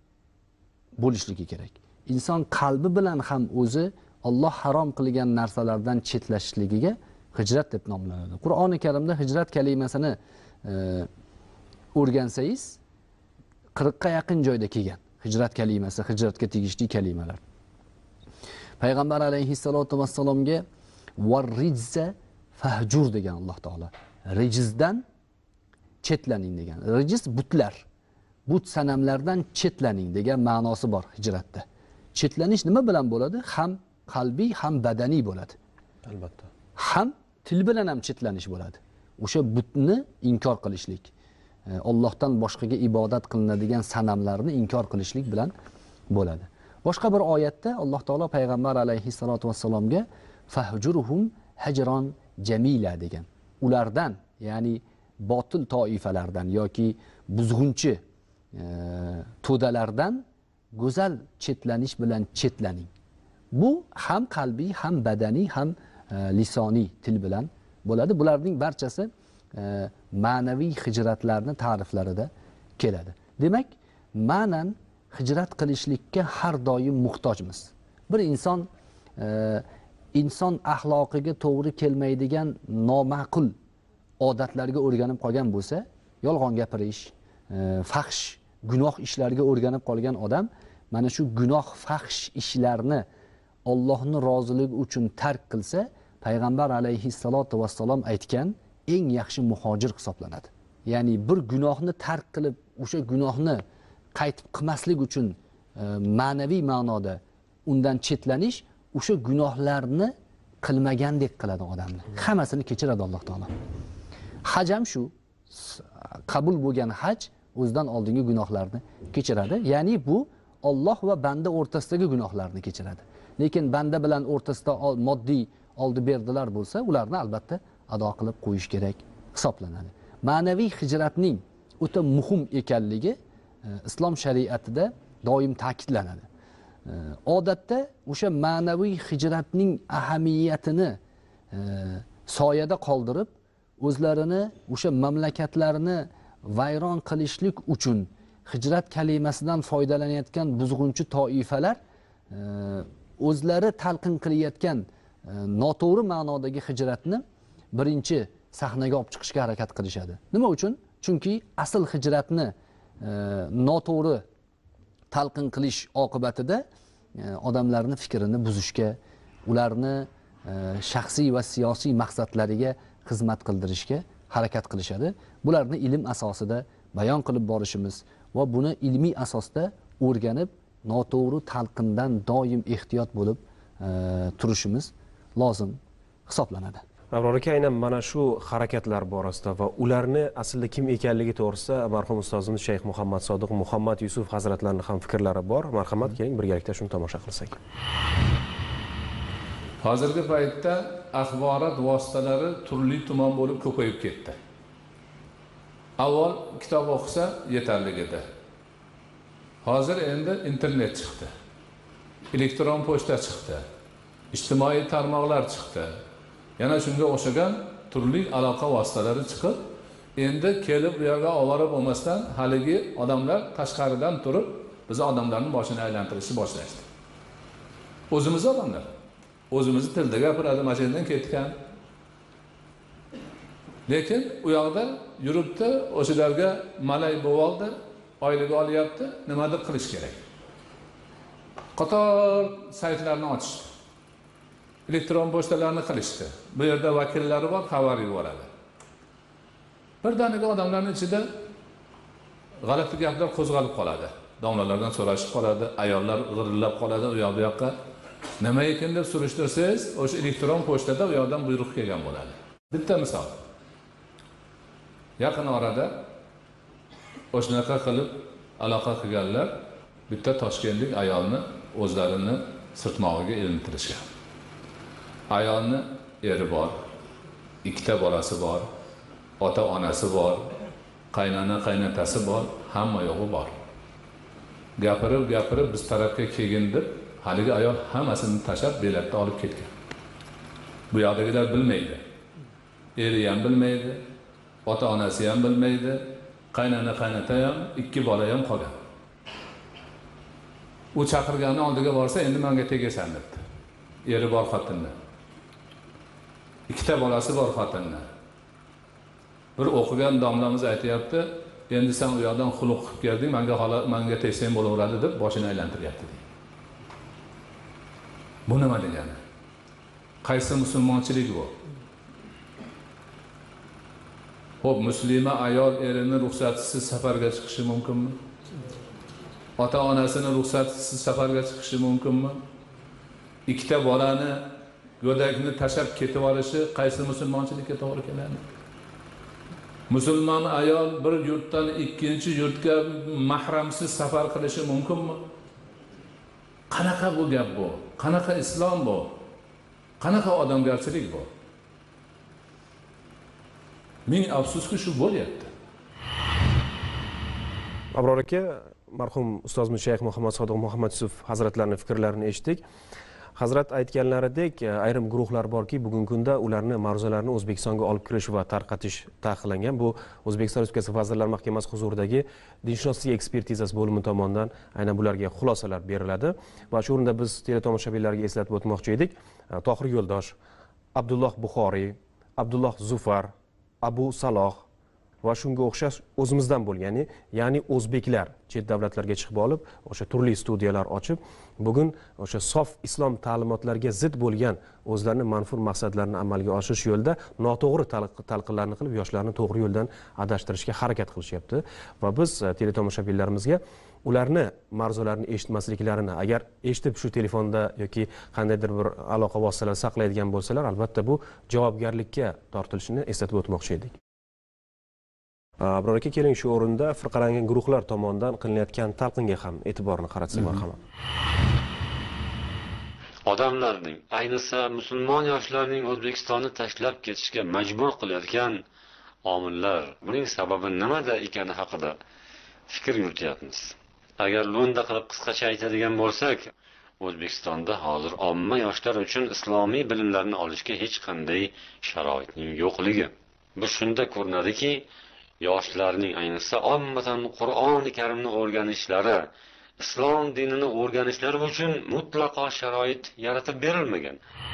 bo'lishligi kerak. Inson qalbi bilan ham o'zi Alloh harom qilgan narsalardan chetlashligiga hijrat deb nomlanadi. Qur'oni Karimda hijrat kalimasini e, o'rgansangiz qirqqa yaqin joyda kelgan. Hijrat kalimasi, hijratga tegishli kalimalar. Payg'ambar alayhissalatu vassalomga "Var-rijza fahjur" degan Alloh taolo. Rijizdan chetlaning degan. Rijiz butlar. But sanamlardan chetlaning degan ma'nosi bor hijratda. Chetlanish nima bilan bo'ladi? Ham qalbiy, ham badaniy bo'ladi. Albatta. Ham til bilan ham chetlanish bo'ladi. O'sha butni inkor qilishlik, Allohdan boshqaga ibodat qilinadigan sanamlarni inkor qilishlik bilan bo'ladi. Boshqa bir oyatda Alloh taolo payg'ambar alayhissalatu vassalomga fahjuruhum hajron jamila degan. Ulardan, ya'ni botil toifalardan yoki buzg'unchi e, to'dalardan go'zal chetlanish bilan chetlaning. Bu ham qalbiy, ham badaniy, ham e, lisoniy til bilan bo'ladi. Bularning barchasi e, ma'naviy hijratlarning ta'riflarida keladi. Demak, ma'nan hijrat qilishlikka har doim muhtojmiz. Bir inson e, inson axloqiga to'g'ri kelmaydigan noma'qul odatlarga o'rganib qolgan bo'lsa, yolg'on gapirish, e, fahsh, gunoh ishlarga o'rganib qolgan odam mana shu gunoh, fahsh ishlarni Allohning roziligi uchun tark qilsa, payg'ambar alayhissalatu vassalom aytgan eng yaxshi muhojir hisoblanadi. Ya'ni bir gunohni tark qilib, o'sha gunohni qaytib qilmaslik uchun e, ma'naviy ma'noda undan chetlanish, o'sha gunohlarni qilmagandek qiladi odamni. Hammasini kechiradi Alloh taolo. Haj ham shu, qabul bo'lgan haj o'zidan oldingi gunohlarni kechiradi. Ya'ni bu Alloh va banda o'rtasidagi gunohlarni kechiradi. Lekin banda bilan o'rtasida moddiy oldi berdilar bo'lsa, ularni albatta ado qilib qo'yish kerak hisoblanadi. Ma'naviy hijratning o'ta muhim ekanligi islom shariatida doim ta'kidlanadi. Odatda o'sha ma'naviy hijratning ahamiyatini e, soyada qoldirib, o'zlarini o'sha mamlakatlarni vayron qilishlik uchun hijrat kalimasidan foydalanayotgan buzg'unchi toifalar e, o'zlari talqin qilayotgan e, noto'g'ri ma'nodagi hijratni birinchi sahnaga olib chiqishga harakat qilishadi. Nima uchun? Chunki asl hijratni e, noto'g'ri talqin qilish oqibatida e, odamlarni fikrini buzishga, ularni e, shaxsiy va siyosiy maqsadlariga xizmat qildirishga harakat qilishadi. Bularni ilm asosida bayon qilib borishimiz va buni ilmiy asosda o'rganib, noto'g'ri talqindan doim ehtiyot bo'lib e, turishimiz lozim hisoblanadi. Abror aka, aynan mana shu harakatlar borasida va ularni aslida kim ekanligi to'g'risida marhum ustozimiz Shayx Muhammad Sodiq Muhammad Yusuf hazratlarining ham fikrlari bor. Marhamat, keling birgalikda shuni tomosha qilsak. Hozirgi paytda axborot vositalari turli tuman bo'lib ko'payib ketdi. Avval kitob o'qisa yetarli edi. Hozir endi internet chiqdi. Elektron pochta chiqdi. Ijtimoiy tarmoqlar chiqdi. Yana shunga o'xshagan turli aloqa vositalari chiqib, endi kelib bu yerga ovora bo'lmasdan haligi odamlar tashqaridan turib, biz odamlarning boshini aylantirishni boshlashdi. O'zimiz odamlar, o'zimizni tilda gapiradi, masjiddan ketgan. Lekin u yoqda yuribdi, o'shalarga malay bo'ldi, oylik olyapti, nimadir qilish kerak. Qator saytlarni ochishdi. Elektron pochtalarni qilishdi. Bu yerda vakillari bor, xabar yuboradi. Birdaniga odamlarning ichida g'alati gaplar qo'zg'alib qoladi. Domlalardan so'rashib qoladi, ayollar g'irillab qoladi, u yoq bu yoqqa. Nima ekan deb surishtirsangiz, o'sha elektron pochtada u yoqdan buyruq kelgan bo'ladi. Bitta misol. Yaqin orada o'shanaqa qilib aloqa qilganlar bitta toshkentlik ayolni o'zlarini sirtmog'iga ilintirishgan. Ayolni eri bor, ikkita bolasi bor, ota-onasi bor, qaynona qaynotasi bor, hamma yo'g'i bor. Gapirib, gapirib biz tarafga kelgin deb haligi ayol hammasini tashlab belatda olib ketgan. Bu yoqdagilar bilmaydi. Eri ham bilmaydi, ota-onasi ham bilmaydi, qaynona qaynota ham, ikki bola ham qolgan. U chaqirgani oldiga borsa, endi menga tegasan debdi. Eri bor xotinni. Ikkita bolasi bor xotinni. Bir o'qigan domlamiz aytayapti, endi sen u yoqdan xuluq qilib kelding, menga holat menga tegsang bo'laveradi deb boshini aylantiryapti. Bu nima degani? Qaysi musulmonchilik bu? Xo'p, muslima ayol erini ruxsatisiz safarga chiqishi mumkinmi? Ota-onasini ruxsatisiz safarga chiqishi mumkinmi? Ikkita bolani go'dakni tashlab ketib olishi qaysi musulmonchilikka to'g'ri keladi? Musulmon ayol bir yurtdan ikkinchi yurtga mahramsiz safar qilishi mumkinmi? Qanaqa bu gap bu? Qanaqa islom bu? Qanaqa odamgarchilik bu? Ming afsuski shu bo'lyapti. Abror aka, marhum ustozimiz Shayx Muhammad Sodiq Muhammad Yusuf hazratlarining fikrlarini eshitdik. Hazrat aytganlaridek, ayrim guruhlar borki, bugungi kunda ularni ma'ruzalarini O'zbekistonga olib kirish va tarqatish taqiqlangan. Bu O'zbekiston Respublikasi Vazirlar Mahkamasi huzuridagi dinshunoslik ekspertizasi bo'limi tomonidan aynan bularga xulosalar beriladi. Va shu o'rinda biz teletomoshabinlarga eslatib o'tmoqchi edik. Tohir Yo'ldosh, Abdulloh Buxoriy, Abdulloh Zufar, Abu Saloh va shunga o'xshash o'zimizdan bo'lgan, ya'ni o'zbeklar chet davlatlarga chiqib olib, o'sha turli studiyalar ochib, bugun o'sha sof islom ta'limotlariga zid bo'lgan o'zlarining manfur maqsadlarini amalga oshirish yo'lida noto'g'ri talqinlarni qilib, yoshlarni to'g'ri yo'ldan adashtirishga harakat qilishyapti. Va biz teletomoshabinlarimizga ularni ma'ruzalarini eshitmasliklarini, agar eshitib shu telefonda yoki qandaydir bir aloqa vositalar saqlaydigan bo'lsalar, albatta bu javobgarlikka tortilishini eslatib o'tmoqchi edik. Abror aka, keling shu o'rinda firqalangan guruhlar tomonidan qilinayotgan talqinga ham e'tiborni qaratsak marhamat. Odamlarning, ayniqsa musulmon yoshlarning O'zbekistonni tashlab ketishga majbur qilayotgan omillar, buning sababi nimada ekani haqida fikr yurityapmiz. Agar lo'nda qilib qisqacha aytadigan bo'lsak, O'zbekistonda hozir omma yoshlar uchun islomiy bilimlarni olishga hech qanday sharoitning yo'qligi. Bu shunda ko'rinadiki, yoshlarning ayniqsa ommatan Qur'oni Karimni o'rganishlari, islom dinini o'rganishlari uchun mutlaqo sharoit yaratib berilmagan.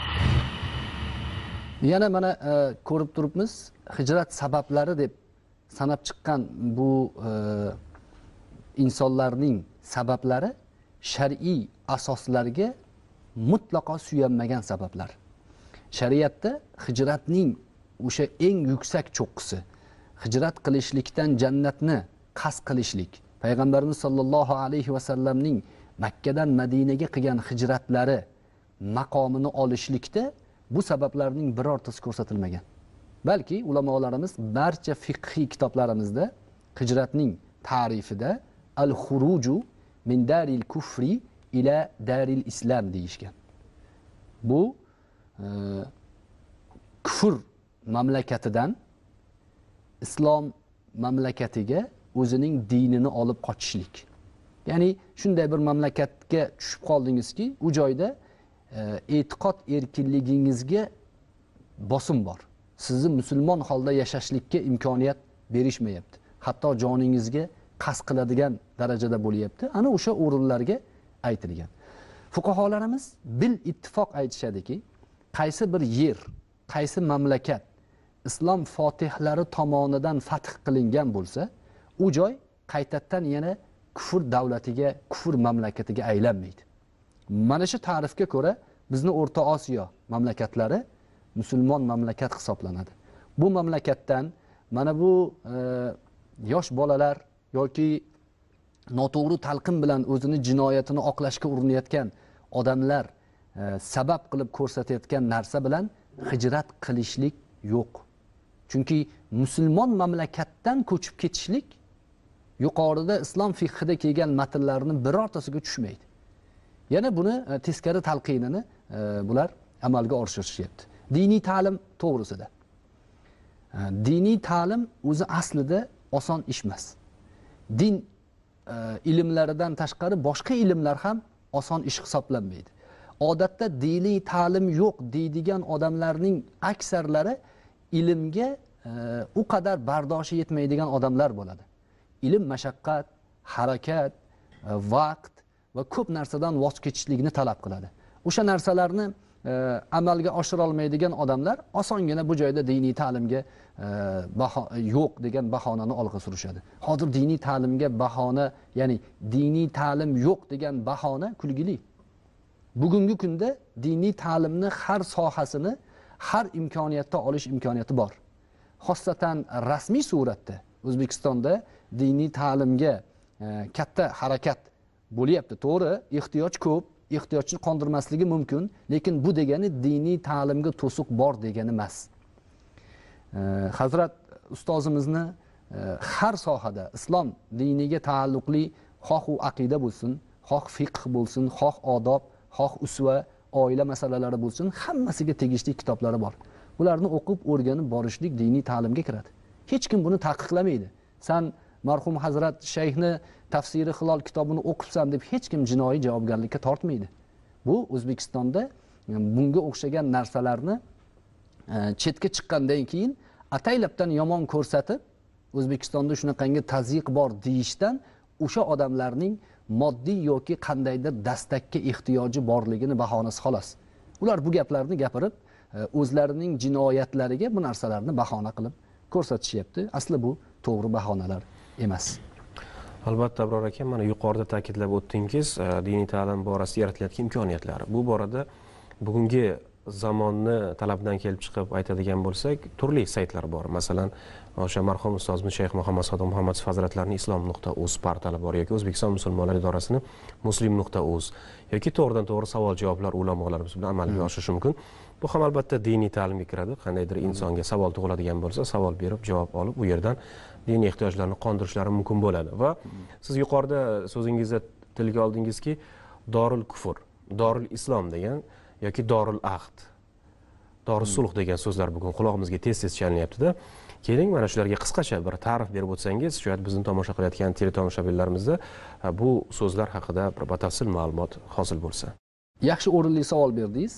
Yana mana e, ko'rib turibmiz, hijrat sabablari deb sanab chiqqan bu e, insonlarning sabablari shar'iy asoslarga mutlaqo suyanmagan sabablar. Shariatda hijratning o'sha eng yuksak cho'qqisi, hijrat qilishlikdan jannatni qasd qilishlik. Payg'ambarimiz sollallohu alayhi va sallamning Makkadan Madinaga qilgan hijratlari maqomini olishlikda bu sabablarning birortasi ko'rsatilmagan. Balki ulamolarimiz barcha fiqhiy kitoblarimizda hijratning ta'rifida al-xuruju min daril kufri ila daril islam deyishgan. Bu e, kufr mamlakatidan islom mamlakatiga o'zining dinini olib qochishlik. Ya'ni shunday bir mamlakatga tushib qoldingizki, u joyda e, e'tiqod erkinligingizga bosim bor. Sizni musulmon holda yashashlikka imkoniyat berishmayapti. Hatto joningizga qasd qiladigan darajada bo'lyapti. Ana o'sha o'rinlarga aytilgan. Fuqaholarimiz bil ittifoq aytishadiki, qaysi bir yer, qaysi mamlakat islom fotihlari tomonidan fath qilingan bo'lsa, u joy qaytadan yana kufr davlatiga, kufr mamlakatiga aylanmaydi. Mana shu ta'rifga ko'ra bizni O'rta Osiyo mamlakatlari musulmon mamlakat hisoblanadi. Bu mamlakatdan mana bu e, yosh bolalar yoki noto'g'ri talqin bilan o'zini jinoyatini oqlashga urinayotgan odamlar e, sabab qilib ko'rsatayotgan narsa bilan hijrat qilishlik yo'q. Chunki musulmon mamlakatdan ko'chib ketishlik yuqorida islom fiqhida kelgan matnlarni birortasiga tushmaydi. Yana buni e, teskari talqinini e, bular amalga oshirishyapti. Diniy ta'lim to'g'risida. E, diniy ta'lim o'zi aslida oson ish emas. Din e, ilmlaridan tashqari boshqa ilmlar ham oson ish hisoblanmaydi. Odatda diniy ta'lim yo'q deydigan odamlarning aksarlari ilmga e, u qadar bardoshi yetmaydigan odamlar bo'ladi. Ilm mashaqqat, harakat, e, vaqt va ko'p narsadan voz kechishlikni talab qiladi. O'sha narsalarni e, amalga oshira olmaydigan odamlar osongina bu joyda diniy ta'limga e, baho, yo'q degan bahonani olg'a surishadi. Hozir diniy ta'limga bahona, ya'ni diniy ta'lim yo'q degan bahona kulgili. Bugungi kunda diniy ta'limni har sohasini, har imkoniyatda olish imkoniyati bor. Xossatan rasmiy suratda O'zbekistonda diniy ta'limga e, katta harakat bo'lyapti. To'g'ri, ehtiyoj ko'p, ehtiyojni qondirmasligi mumkin, lekin bu degani diniy ta'limga to'siq bor degani emas. E, Hazrat ustozimizni e, har sohada islom diniga taalluqli xoh u aqida bo'lsin, xoh fiqh bo'lsin, xoh odob, xoh usva, oila masalalari bo'lsin, hammasiga tegishli kitoblari bor. Bularni o'qib, o'rganib borishlik diniy ta'limga kiradi. Hech kim buni taqiqlamaydi. San marhum Hazrat Shayxni tafsiri Hilol kitobini o'qibsan deb hech kim jinoiy javobgarlikka tortmaydi. Bu O'zbekistonda bunga o'xshagan narsalarni e, chetga chiqqandan keyin ataylabdan yomon ko'rsatib, O'zbekistonda shunaqangi tazyiq bor deyishdan o'sha odamlarning moddiy yoki qandaydir dastakka ehtiyoji borligini bahonasi xolos. Ular bu gaplarni gapirib, o'zlarining jinoyatlariga bu narsalarni bahona qilib ko'rsatishyapti. Asli bu to'g'ri bahonalar emas. Albatta Abror aka, mana yuqorida ta'kidlab o'tdingiz, diniy ta'lim borasida yaratilayotgan imkoniyatlari. Bu borada bugungi zamonni talabidan kelib chiqib aytadigan bo'lsak, turli saytlar bor. Masalan, o'sha marhum ustozimiz Shayx Muhammad Sodiq Muhammad Hazratlarining islom nuqta uz portali bor yoki O'zbekiston musulmonlar idorasining muslim nuqta uz yoki to'g'ridan to'g'ri savol-javoblar ulamolarimiz bilan amalga oshirish mumkin. Bu ham albatta diniy ta'limga kiradi. Qandaydir insonga savol tug'iladigan bo'lsa, savol berib, javob olib, u yerdan diniy ehtiyojlarni qondirishlari mumkin bo'ladi. Va siz yuqorida so'zingizda tilga oldingizki, dorul kufr, dorul islom degan yoki dorul ahd, dorul sulh degan so'zlar bugun quloqimizga tez-tez chalinyapti-da. Keling, mana shularga qisqacha bir ta'rif berib o'tsangiz, shoyat bizni tomosha qilayotgan teletomoshabinlarimizda bu so'zlar haqida bir batafsil ma'lumot hosil bo'lsa. Yaxshi o'rinli savol berdingiz.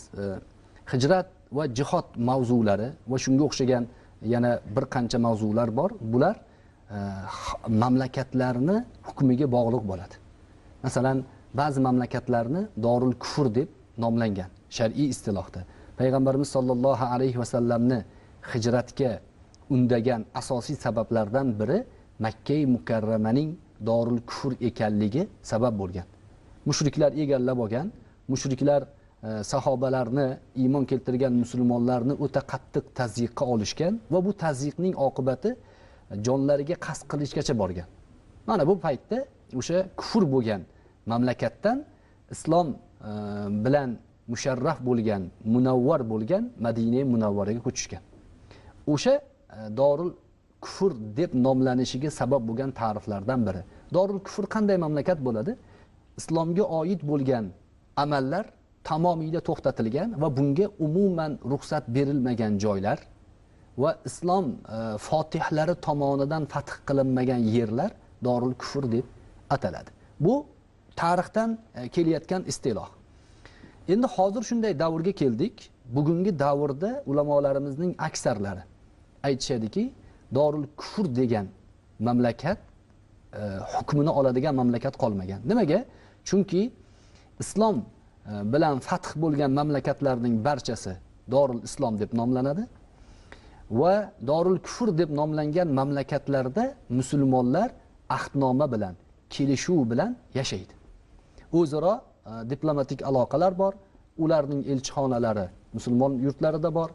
Hijrat va jihod mavzulari va shunga o'xshagan yana bir qancha mavzular bor. Bular e, mamlakatlarni hukmiga bog'liq bo'ladi. Masalan, ba'zi mamlakatlarni dorul kufr deb nomlangan shar'iy istilohda. Payg'ambarimiz sollallohu alayhi vasallamni hijratga undagan asosiy sabablardan biri Makka-i Mukarramaning dorul kufr ekanligi sabab bo'lgan. Mushriklar egallab olgan, mushriklar e, sahobalarni, iymon keltirgan musulmonlarni o'ta qattiq tazyiqqa olishgan va bu tazyiqning oqibati jonlariga qasd qilishgacha borgan. Mana bu paytda o'sha kufr bo'lgan mamlakatdan islom e, bilan musharraf bo'lgan, munavvar bo'lgan Madina Munavvaraga ko'chishgan. O'sha dorul kufr deb nomlanishiga sabab bo'lgan ta'riflardan biri. Dorul kufr qanday mamlakat bo'ladi? Islomga oid bo'lgan amallar tamomiyla to'xtatilgan va bunga umuman ruxsat berilmagan joylar va islom e, fotihlari tomonidan fath qilinmagan yerlar dorul kufr deb ataladi. Bu tarixdan e, kelayotgan istiloh. Endi hozir shunday davrga keldik. Bugungi davrda ulamolarimizning aksarlari aytishadiki, dorul kufr degan mamlakat e, hukmini oladigan mamlakat qolmagan. Nimaga? Chunki islom e, bilan fath bo'lgan mamlakatlarning barchasi dorul islom deb nomlanadi va Dorul Kufr deb nomlangan mamlakatlarda musulmonlar ahdnoma bilan, kelishuv bilan yashaydi. O'zaro diplomatik aloqalar bor, ularning elchixonalari musulmon yurtlarida bor,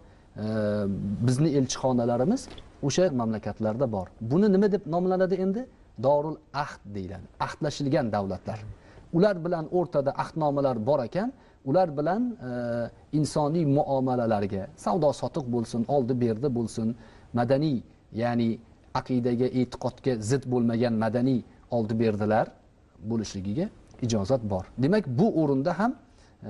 bizni elchixonalarimiz o'sha mamlakatlarda bor. Buni nima deb nomlanadi endi? Dorul Ahd deyiladi. Ahdlashilgan davlatlar. Ular bilan o'rtada ahdnomalar bor ekan, ular bilan e, insoniy muomalalarga, savdo sotiq bo'lsin, oldi berdi bo'lsin, madaniy, ya'ni aqidaga, e'tiqodga zid bo'lmagan madaniy oldi berdilar bo'lishligiga ijozat bor. Demak, bu o'rinda ham e,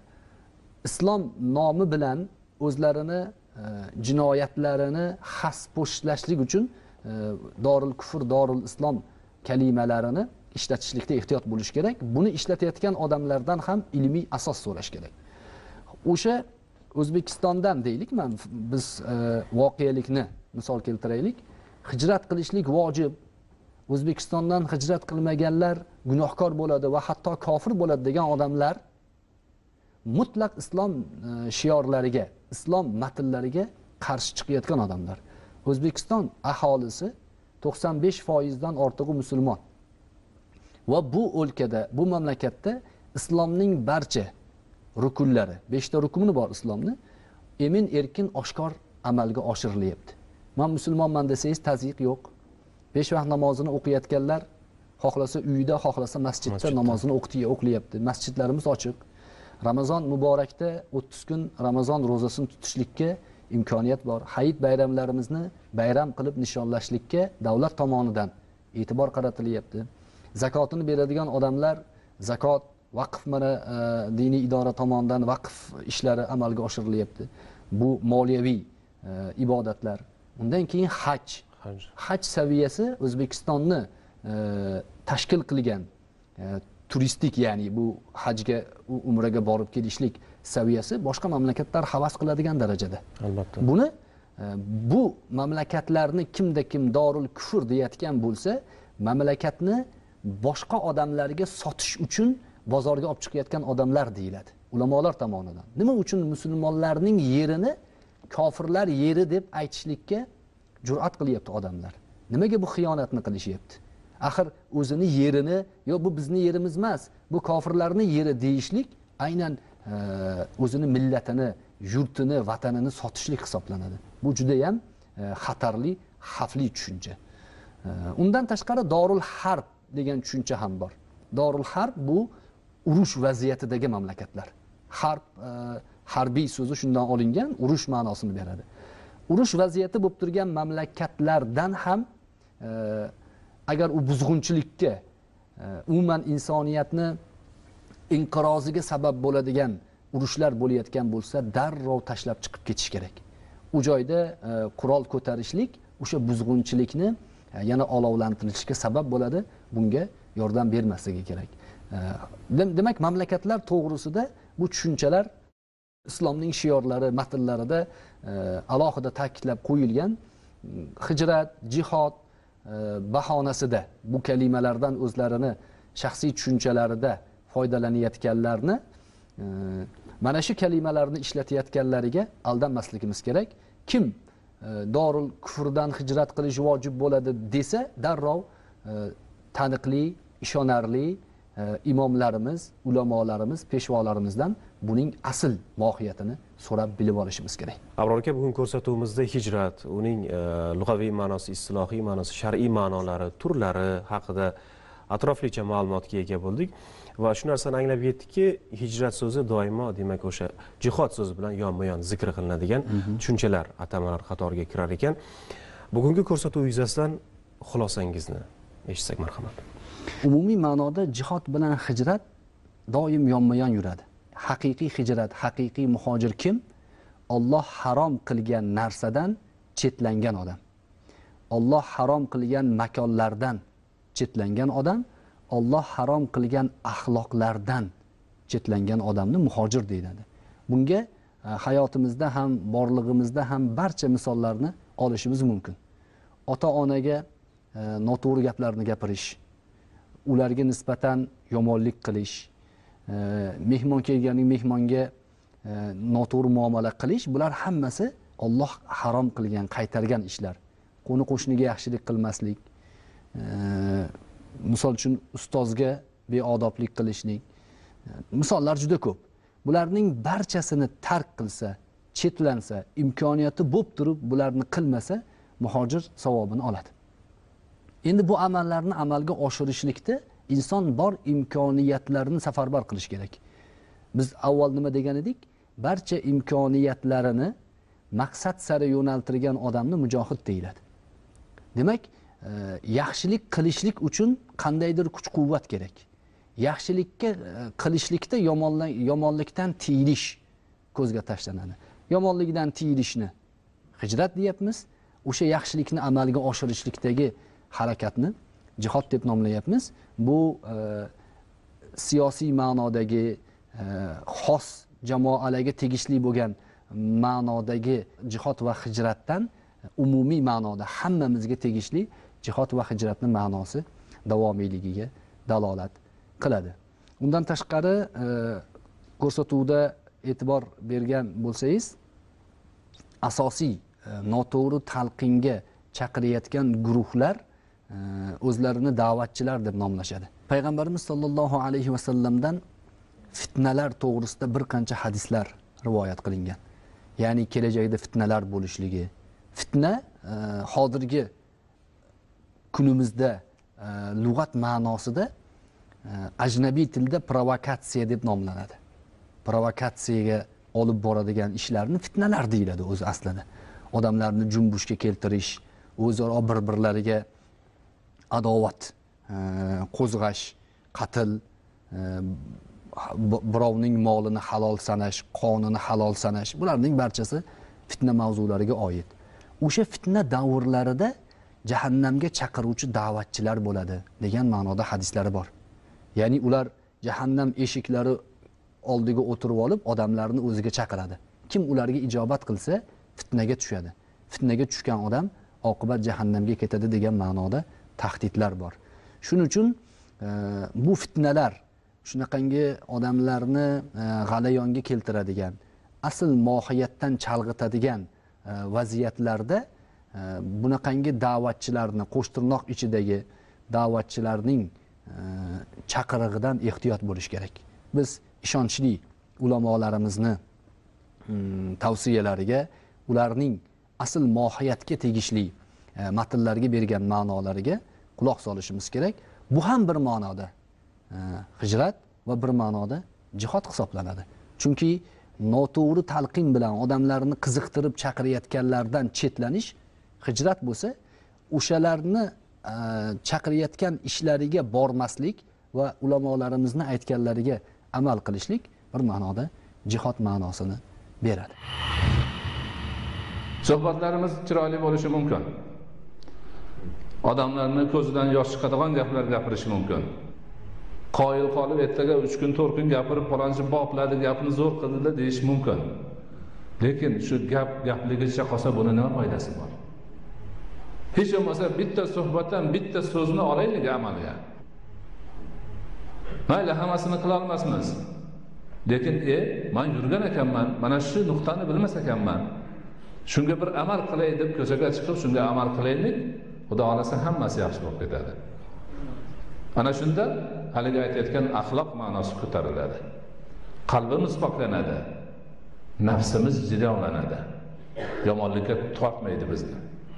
islom nomi bilan o'zlarini e, jinoyatlarini xaspo'shlashlik uchun e, Dorul Kufr, Dorul Islom kalimalarini ishlatishlikda ehtiyot bo'lish kerak. Buni ishlatayotgan odamlardan ham ilmiy asos so'rash kerak. O'sha O'zbekistondan deylik, men biz e, voqelikni misol keltiraylik. Hijrat qilishlik vojib. O'zbekistondan hijrat qilmaganlar gunohkor bo'ladi va hatto kofir bo'ladi degan odamlar mutlaq islom e, shiorlariga, islom matnlariga qarshi chiqayotgan odamlar. O'zbekiston aholisi to'qson besh foiz dan ortig'i musulmon. Va bu o'lkada, bu mamlakatda islomning barcha rukunlari, beshta rukuni bor islomni, emin erkin oshkor amalga oshirilyapti. Men musulmonman desangiz tazyiq yo'q. besh vaqt namozini o'qiyotganlar xohlasa uyida, xohlasa masjidda, masjidda. namozini o'qitiya o'qiyapti. Masjidlarimiz ochiq. Ramazon muborakda o'ttiz kun Ramazon ro'zasini tutishlikka imkoniyat bor. Hayit bayramlarimizni bayram qilib nishonlashlikka davlat tomonidan e'tibor qaratilyapti. Zakotini beradigan odamlar zakot, vaqf mana e, diniy idora tomonidan vaqf ishlari amalga oshirilyapti. Bu moliyaviy e, ibodatlar. Undan keyin haj. Haj, haj saviyasi O'zbekistonni e, tashkil qilgan e, turistik, ya'ni bu hajga, umraga borib kelishlik saviyasi boshqa mamlakatlar havas qiladigan darajada. Albatta. Buni e, bu mamlakatlarni kimda kim Dorul Kufr deyotgan bo'lsa, mamlakatni boshqa odamlarga sotish uchun bozorga olib chiqayotgan odamlar deyiladi ulamolar tomonidan. Nima uchun musulmonlarning yerini kofirlar yeri deb aytishlikka jur'at qilyapti odamlar? Nimaga bu xiyonatni qilishyapti? Axir o'zini yerini, yo bu bizni yerimiz emas, bu kofirlarning yeri deyishlik aynan o'zini millatini, yurtini, vatanini sotishlik hisoblanadi. Bu juda ham xatarli, xavfli tushuncha. Undan tashqari Dorul Harb degan tushuncha ham bor. Dorul Harb bu urush vaziyatidagi mamlakatlar. Harb e, harbiy so'zi shundan olingan, urush ma'nosini beradi. Urush vaziyati bo'lib turgan mamlakatlardan ham e, agar u buzg'unchilikka, e, umuman insoniyatni inqiroziga sabab bo'ladigan urushlar bo'layotgan bo'lsa, darrov tashlab chiqib ketish kerak. U joyda e, qurol ko'tarishlik o'sha buzg'unchilikni yana olovlantirishga sabab bo'ladi, bunga yordam bermasligi kerak. Demak, mamlakatlar to'g'risida bu tushunchalar islomning shiorlari, matnlarida alohida ta'kidlab qo'yilgan. Hijrat, jihod bahonasida bu kalimalardan o'zlarini shaxsiy tushunchalarida foydalanayotganlarni, mana shu kalimalarni ishlatayotganlariga aldanmasligimiz kerak. Kim Dorul Kufrdan hijrat qilish vojib bo'ladi desa, darrov e, taniqli, ishonarli e, imomlarimiz, ulamolarimiz, peshvolarimizdan buning asl mohiyatini so'rab bilib olishimiz kerak. Abror aka, bugun ko'rsatuvimizda hijrat, uning e, lug'aviy ma'nosi, istilohiy ma'nosi, shar'iy ma'nolari, turlari haqida atroflicha ma'lumotga ega bo'ldik va shu narsani anglab yetdikki, hijrat so'zi doimo demak o'sha jihod so'zi bilan yonma-yon zikr qilinadigan tushunchalar, atamalar qatoriga kirar ekan. Bugungi ko'rsatuv yuzasidan xulosangizni eshitsak marhamat. Umumiy ma'noda jihod bilan hijrat doim yonma-yon yuradi. Haqiqiy hijrat, haqiqiy muhojir kim? Alloh harom qilgan narsadan chetlangan odam. Alloh harom qilgan makonlardan chetlangan odam, Alloh harom qilgan axloqlardan chetlangan odamni muhojir deyiladi. Bunga hayotimizda ham, borlig'imizda ham barcha misollarni olishimiz mumkin. Ota-onaga noto'g'ri gaplarni gapirish, ularga nisbatan yomonlik qilish, mehmon kelganing mehmonga noto'g'ri muomala qilish, bular hammasi Alloh harom qilgan, qaytargan ishlar. Qo'ni qo'shniga yaxshilik qilmaslik, misol uchun ustozga beodoblik qilishlik, misollar juda ko'p. Bularning barchasini tark qilsa, chetlansa, imkoniyati bo'lib turib bularni qilmasa, muhojir savobini oladi. Endi bu amallarni amalga oshirishlikda inson bor imkoniyatlarini safarbar qilish kerak. Biz avval nima degan edik? Barcha imkoniyatlarini maqsad sari yo'naltirgan odamni mujohid deyiladi. Demak, yaxshilik qilishlik uchun qandaydir kuch-quvvat kerak. Yaxshilikka qilishlikda yomonlikdan tiyilish ko'zga tashlanadi. Yomonlikdan tiyilishni hijrat deyapmiz. O'sha yaxshilikni amalga oshirishlikdagi harakatni jihod deb nomlayapmiz. Bu e, siyosiy ma'nodagi e, xos jamoalarga tegishli bo'lgan ma'nodagi jihod va hijratdan umumiy ma'noda hammamizga tegishli jihod va hijratning ma'nosi davomiyligiga dalolat qiladi. Undan tashqari e, ko'rsatuvda e'tibor bergan bo'lsangiz, asosiy e, noto'g'ri talqinga chaqirayotgan guruhlar o'zlarini da'vatchilar deb nomlashadi. Payg'ambarimiz sollallohu alayhi vasallamdan fitnalar to'g'risida bir qancha hadislar rivoyat qilingan. Ya'ni kelajakda fitnalar bo'lishligi. Fitna e, hozirgi kunimizda e, lug'at ma'nosida e, ajnabiy tilda provokatsiya deb nomlanadi. Provokatsiyaga olib boradigan ishlarni fitnalar deyiladi o'zi aslida. Odamlarni junbushga keltirish, o'zaro bir-birlariga adovat qo'zg'ash, qatl, birovning molini halol sanash, qonini halol sanash, bularning barchasi fitna mavzulariga oid. O'sha fitna davrlarida jahannamga chaqiruvchi da'vatchilar bo'ladi degan ma'noda hadislari bor. Ya'ni ular jahannam eshiklari oldiga o'tirib olib odamlarni o'ziga chaqiradi. Kim ularga ijobat qilsa fitnaga tushadi. Fitnaga tushgan odam oqibat jahannamga ketadi degan ma'noda tahdidlar bor. Shuning uchun e, bu fitnalar shunaqangi odamlarni e, g'alayonga keltiradigan, asl mohiyatdan chalg'itadigan e, vaziyatlarda e, bunaqangi da'vatchilarni, qo'shtirnoq ichidagi da'vatchilarning e, chaqirig'idan ehtiyot bo'lish kerak. Biz ishonchli ulamolarimizni mm, tavsiyalariga, ularning asl mohiyatga tegishli e, matnlarga bergan ma'nolariga quloq solishimiz kerak. Bu ham bir ma'noda e, hijrat va bir ma'noda jihod hisoblanadi. Chunki noto'g'ri talqin bilan odamlarni qiziqtirib chaqirayotganlardan chetlanish hijrat bo'lsa, o'shalarni e, chaqirayotgan ishlariga bormaslik va ulamolarimizni aytganlariga amal qilishlik bir ma'noda jihod ma'nosini beradi. Suhbatlarimiz chiroyli bo'lishi mumkin. Odamlarni ko'zidan yosh chiqadigan gaplar gapirish mumkin. Qoyil qolib ertaga uch kun, to'rt kun gapirib falonchi bopladi, gapni zo'r qildi deyish mumkin. Lekin shu gap gapligicha qolsa buni nima foydasi bor? Hech bo'lmasa bitta suhbatdan bitta so'zni olaylik amalga. Mayli hammasini qila olmasmiz. Lekin e, men yurgan ekanman, mana shu nuqtani bilmas ekanman. Shunga bir amal qilay deb ko'chaga chiqib shunga amal qilaylik, Xudo xolasa hammasi yaxshi bo'lib ketadi. Ana shunda haligi aytayotgan axloq ma'nosi ko'tariladi. Qalbimiz poklanadi. Nafsimiz jilovlanadi. Yomonlikka tortmaydi bizni.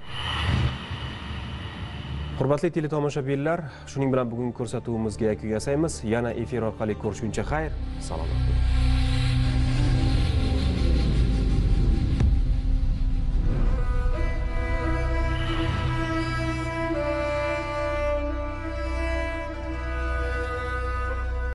Hurmatli teletomoshabinlar, shuning bilan bugungi ko'rsatuvimizga yakun yasaymiz. Yana efir orqali ko'rishguncha xayr, salomat bo'ling.